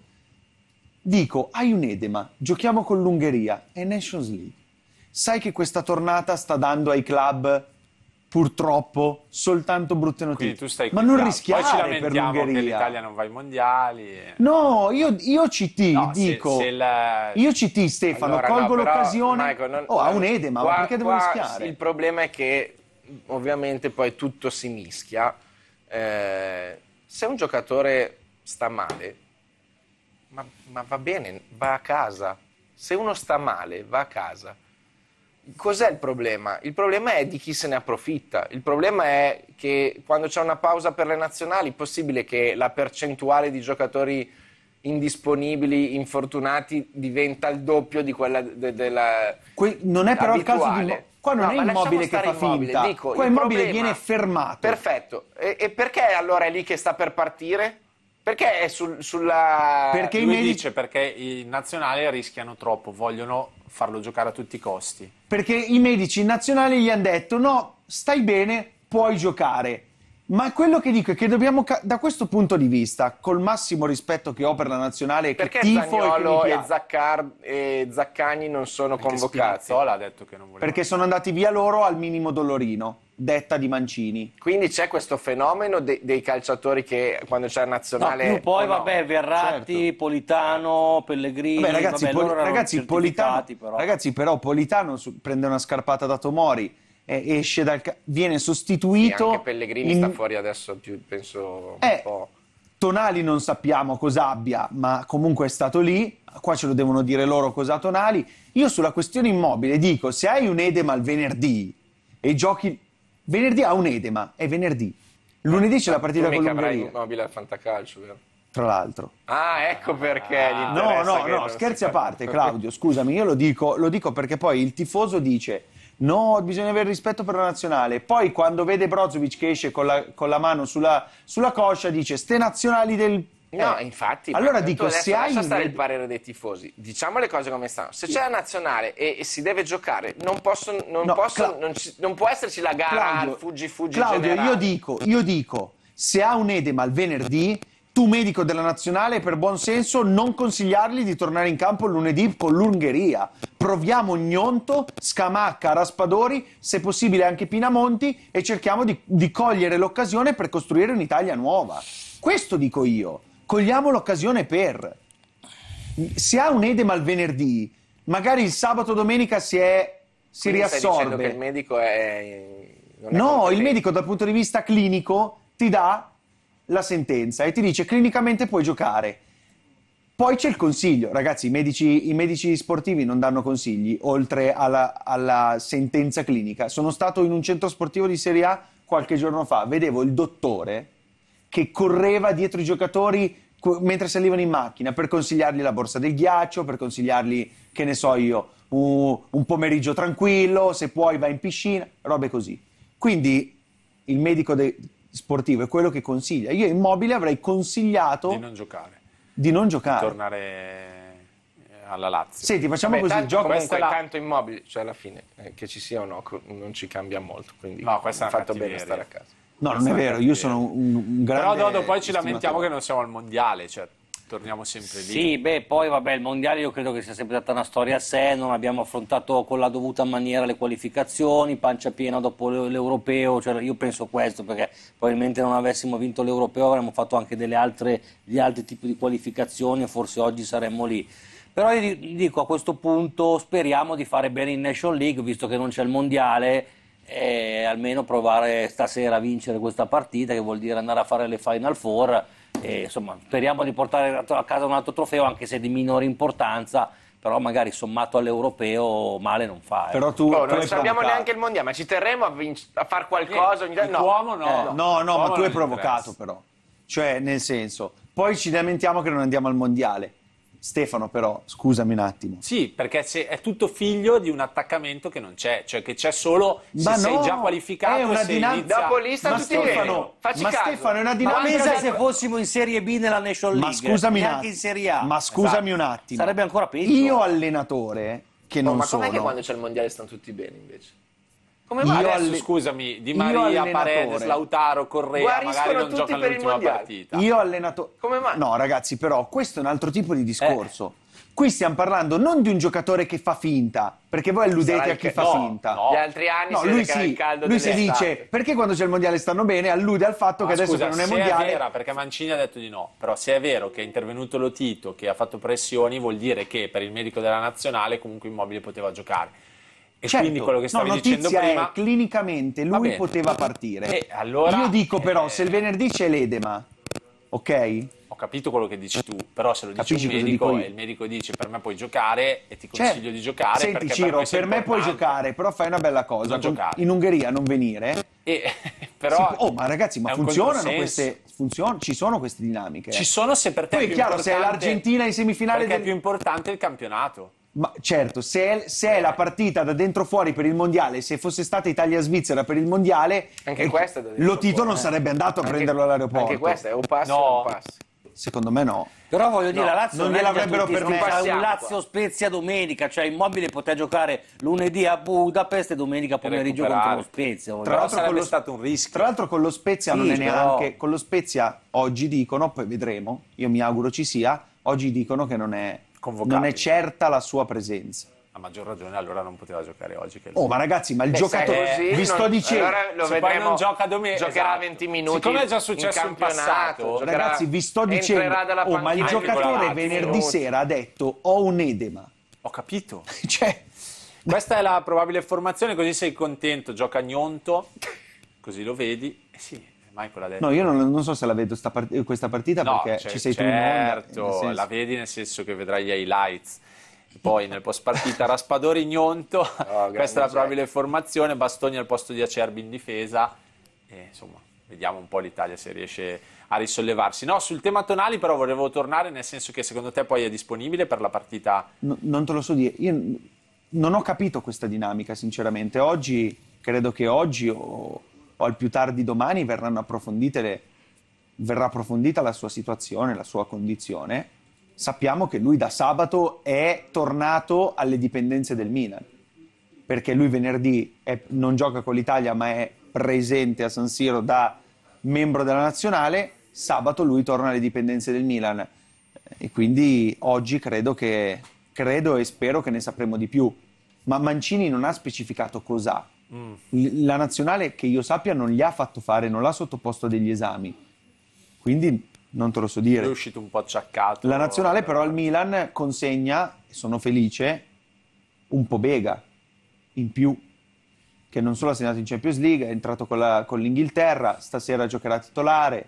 Dico, hai un edema, giochiamo con l'Ungheria, è Nations League. Sai che questa tornata sta dando ai club, purtroppo, soltanto brutte notizie. Quindi tu stai Ma qui non là. rischiare Poi ci per lamentiamo che l'Ungheria. l'Italia non va ai mondiali. e- No, io, io C T No, se- dico, se il- io C T Stefano, Allora, colgo no, però, l'occasione, Michael, non- oh ha un edema, qua- ma perché devo qua rischiare? Il problema è che ovviamente poi tutto si mischia. Eh, se un giocatore sta male, ma, ma va bene, va a casa. Se uno sta male, va a casa. Cos'è il problema? Il problema è di chi se ne approfitta. Il problema è che quando c'è una pausa per le nazionali è possibile che la percentuale di giocatori indisponibili, infortunati, diventa il doppio di quella de- della Que- non è però il caso di abituale. Immo- qua non No, è ma lasciamo Immobile che stare fa Immobile, finta, dico, qua il Immobile problema- viene fermato. Perfetto. E, e perché allora è lì che sta per partire? Perché è sul- sulla... Perché i Lui medici- dice perché i nazionali rischiano troppo, vogliono farlo giocare a tutti i costi. Perché i medici nazionali gli hanno detto no, stai bene, puoi giocare. Ma quello che dico è che dobbiamo, ca- da questo punto di vista, col massimo rispetto che ho per la nazionale, che Perché tifo e che mi Zaniolo e, piace, Zaccar- e Zaccagni non sono Perché convocati? Spinazzola ha detto che non voleva. perché sono andati via loro al minimo dolorino, detta di Mancini. Quindi c'è questo fenomeno de- dei calciatori che quando c'è la No, nazionale... più poi o no? vabbè, Verratti, Certo. Politano, Pellegrini, Vabbè, ragazzi, vabbè, Poli- loro erano ragazzi, Politano, certificati, però. ragazzi, però Politano su- prende una scarpata da Tomori, eh, esce dal ca- viene Sì, sostituito. anche Pellegrini in- sta fuori adesso, più, penso un Eh, po'. Tonali non sappiamo cosa abbia, ma comunque è stato lì. Qua ce lo devono dire loro cosa ha Tonali. Io sulla questione Immobile dico, se hai un edema il venerdì e giochi... Venerdì ha un edema, è venerdì. Lunedì c'è la partita Tu con mica avrai l'Ungheria, Immobile al fantacalcio, vero? tra l'altro. Ah, ecco perché gli No, interessa no, che no, non scherzi si a fa- parte, Claudio, scusami, io lo dico, lo dico perché poi il tifoso dice no, bisogna avere rispetto per la nazionale, poi quando vede Brozovic che esce con la, con la mano sulla, sulla coscia dice ste nazionali del... No, Eh, infatti. allora ma tu dico, adesso se hai lascia un stare il ed- parere dei tifosi, diciamo le cose come stanno. Se c'è la nazionale e, e si deve giocare, non, posso, non, No, posso, Cla- non, ci- non può esserci la gara Claudio, al fuggi fuggi Claudio, generale. io dico, io dico, se ha un edema il venerdì, tu medico della nazionale per buon senso non consigliargli di tornare in campo lunedì con l'Ungheria. Proviamo Gnonto, Scamacca, Raspadori, se possibile anche Pinamonti e cerchiamo di, di cogliere l'occasione per costruire un'Italia nuova. Questo dico io, cogliamo l'occasione per... Se ha un edema il venerdì, magari il sabato domenica si, è, si Quindi stai dicendo riassorbe. che il medico è... non è No, il competente. medico dal punto di vista clinico ti dà la sentenza e ti dice clinicamente puoi giocare. Poi c'è il consiglio, ragazzi, i medici, i medici sportivi non danno consigli oltre alla, alla sentenza clinica. Sono stato in un centro sportivo di Serie A qualche giorno fa, vedevo il dottore che correva dietro i giocatori co- mentre salivano in macchina per consigliargli la borsa del ghiaccio, per consigliargli, che ne so io, un, un pomeriggio tranquillo, se puoi vai in piscina, robe così. Quindi il medico de- sportivo è quello che consiglia. Io Immobile avrei consigliato Di non giocare, di non giocare. tornare alla Lazio. Senti, facciamo Vabbè, così, tanto gioco comunque questa è la- tanto Immobile, cioè alla fine, eh, che ci sia o no, co- non ci cambia molto, quindi No, questa è ha una fatto bene cattiveria. stare a casa. No, non è vero, io sono un, un grande Però Dodo, poi ci lamentiamo estimatore. che non siamo al mondiale, cioè torniamo sempre lì. Sì, beh, poi vabbè, il mondiale io credo che sia sempre stata una storia a sé, non abbiamo affrontato con la dovuta maniera le qualificazioni, pancia piena dopo l'e- l'europeo, cioè io penso questo, perché probabilmente non avessimo vinto l'europeo avremmo fatto anche delle altre, gli altri tipi di qualificazioni e forse oggi saremmo lì. Però io di- dico a questo punto speriamo di fare bene in Nation League, visto che non c'è il mondiale, e almeno provare stasera a vincere questa partita, che vuol dire andare a fare le Final Four. E, insomma, speriamo di portare a casa un altro trofeo, anche se di minore importanza, però magari sommato all'europeo male non fa. eh. Però tu, Oh, tu non hai sappiamo provocato. neanche il mondiale, ma ci terremo a, vinc- a fare qualcosa ogni Il no. tuomo no. Eh, no, no, ma Uomo tu hai non provocato interessa. però. Cioè, nel senso, poi ci lamentiamo che non andiamo al mondiale. Stefano, però, scusami un attimo. Sì, perché se è tutto figlio di un attaccamento che non c'è, cioè che c'è solo se Ma sei no, già qualificato. è una se dinam- inizia... Dopo lì sta Ma tutti Stefano, bene. Facci ma caso. Stefano, è una Ma dinamica... pensa se fossimo in Serie B nella Nation Ma League, scusami un neanche attimo. in Serie A. Ma scusami Esatto. un attimo. Sarebbe ancora peggio. Io allenatore, che Oh, non ma com'è sono... che quando c'è il mondiale stanno tutti bene invece? Come Io mai? Adesso alle- scusami, Di io Maria, allenatore- Paredes, Lautaro, Correa Guariscono magari non tutti giocano per il l'ultima mondiale. partita. Io allenatore... Come mai? No, ragazzi, però, questo è un altro tipo di discorso. Eh. Qui stiamo parlando non di un giocatore che fa finta, perché voi alludete Sarà a il chi che- fa no, finta. no. Gli altri anni No, si lui vede che era sì, il caldo lui si dell'estate. dice perché quando c'è il mondiale stanno bene, allude al fatto Ma che adesso scusa, che non è se mondiale. è vera, perché Mancini ha detto di no, però se è vero che è intervenuto Lotito, che ha fatto pressioni, vuol dire che per il medico della nazionale comunque Immobile poteva giocare. E Certo, quindi quello che stavi no, dicendo notizia prima... è clinicamente Va lui bene. poteva partire. E allora, Io dico però, eh, se il venerdì c'è l'edema, ok? Ho capito quello che dici tu, però se lo dice Capisci un cosa medico dico io? e il medico dice per me puoi giocare e ti consiglio Cioè, di giocare senti perché Ciro, noi sei per me puoi importante. giocare, però fai una bella cosa, Non con- giocare. in Ungheria non venire. E, però Si può- oh, ma ragazzi, ma è un funzionano controsenso. queste funzion- ci sono queste dinamiche. eh. Ci sono se per te Poi è è più chiaro, se è importante- l'Argentina in semifinale perché del- è più importante il campionato. Ma certo, se è, se è la partita da dentro fuori per il mondiale, se fosse stata Italia-Svizzera per il mondiale, Anche eh, questa è da dentro Lotito fuori, non eh. sarebbe andato a Anche- prenderlo all'aeroporto. Anche questa è o passi No. o non passi. Secondo me no. Però voglio dire, No, la Lazio non è gliel'avrebbero già tutti- permesso. c'ha Passiamo un qua. Lazio Spezia domenica, cioè Immobile poteva giocare lunedì a Budapest e domenica pomeriggio recuperare. contro lo Spezia. voglio Tra Però l'altro, sarebbe con lo, stato un rischio. tra l'altro con lo Spezia Sì, non è però- neanche, con lo Spezia oggi dicono, poi vedremo, io mi auguro ci sia, oggi dicono che non è, Convocabile. non è certa la sua presenza. A maggior ragione allora non poteva giocare oggi. Che Oh, ma ragazzi, ma il Beh, giocatore, sai, così vi sto non- dicendo, allora lo Se poi vedremo, non gioca domenica, giocherà esatto. venti minuti. Siccome è già successo in campionato, passato, giocherà- ragazzi, vi sto dicendo, entrerà dalla oh, ma il panchina giocatore venti venerdì minuti. sera ha detto ho un edema. Ho capito. Cioè, Questa è la probabile formazione, così sei contento. Gioca Gnonto, così lo vedi. Eh sì, Michael ha detto. no, io non, non so se la vedo sta part- questa partita No, perché cioè, ci sei tu in onda. certo, nel senso- la vedi nel senso che vedrai gli highlights. Poi nel post partita Raspadori Gnonto, grande questa è la Jack. probabile formazione, Bastoni al posto di Acerbi in difesa e insomma vediamo un po' l'Italia se riesce a risollevarsi. No, sul tema Tonali però volevo tornare, nel senso che secondo te poi è disponibile per la partita? No, non te lo so dire, io non ho capito questa dinamica sinceramente. Oggi, credo che oggi o, o al più tardi domani verranno approfondite le, verrà approfondita la sua situazione, la sua condizione. Sappiamo che lui da sabato è tornato alle dipendenze del Milan, perché lui venerdì è- non gioca con l'Italia ma è presente a San Siro da membro della nazionale, sabato lui torna alle dipendenze del Milan e quindi oggi credo che credo e spero che ne sapremo di più, ma Mancini non ha specificato cos'ha. L- La nazionale, che io sappia, non gli ha fatto fare, non l'ha sottoposto a degli esami, quindi non te lo so È dire. uscito un po' acciaccato. La nazionale però al Milan consegna, e sono felice, un Pobega in più, che non solo ha segnato in Champions League, è entrato con, la- con l'Inghilterra, stasera giocherà titolare.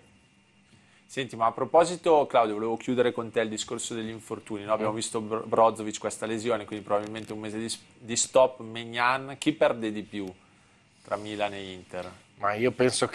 Senti, ma a proposito, Claudio, volevo chiudere con te il discorso degli infortuni. No? Abbiamo visto Bro- Brozovic questa lesione, quindi probabilmente un mese di, di stop. Maignan, chi perde di più tra Milan e Inter? Ma io penso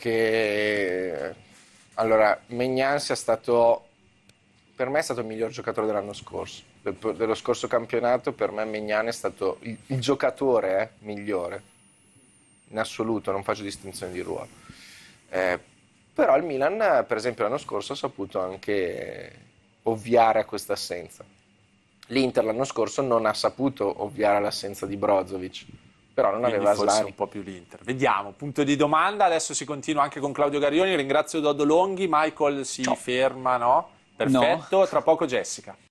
che allora Maignan sia stato, per me è stato il miglior giocatore dell'anno scorso, del- dello scorso campionato. Per me Maignan è stato il, il giocatore eh, migliore in assoluto, non faccio distinzione di ruolo. Eh, però il Milan, per esempio, l'anno scorso ha saputo anche ovviare a questa assenza. L'Inter l'anno scorso non ha saputo ovviare all'assenza di Brozovic, però non Quindi aveva forse Aslani. un po' più l'Inter. Vediamo, punto di domanda. Adesso si continua anche con Claudio Garioni. Ringrazio Doddo Longhi. Michael si ferma, no? Perfetto, tra poco Jessica.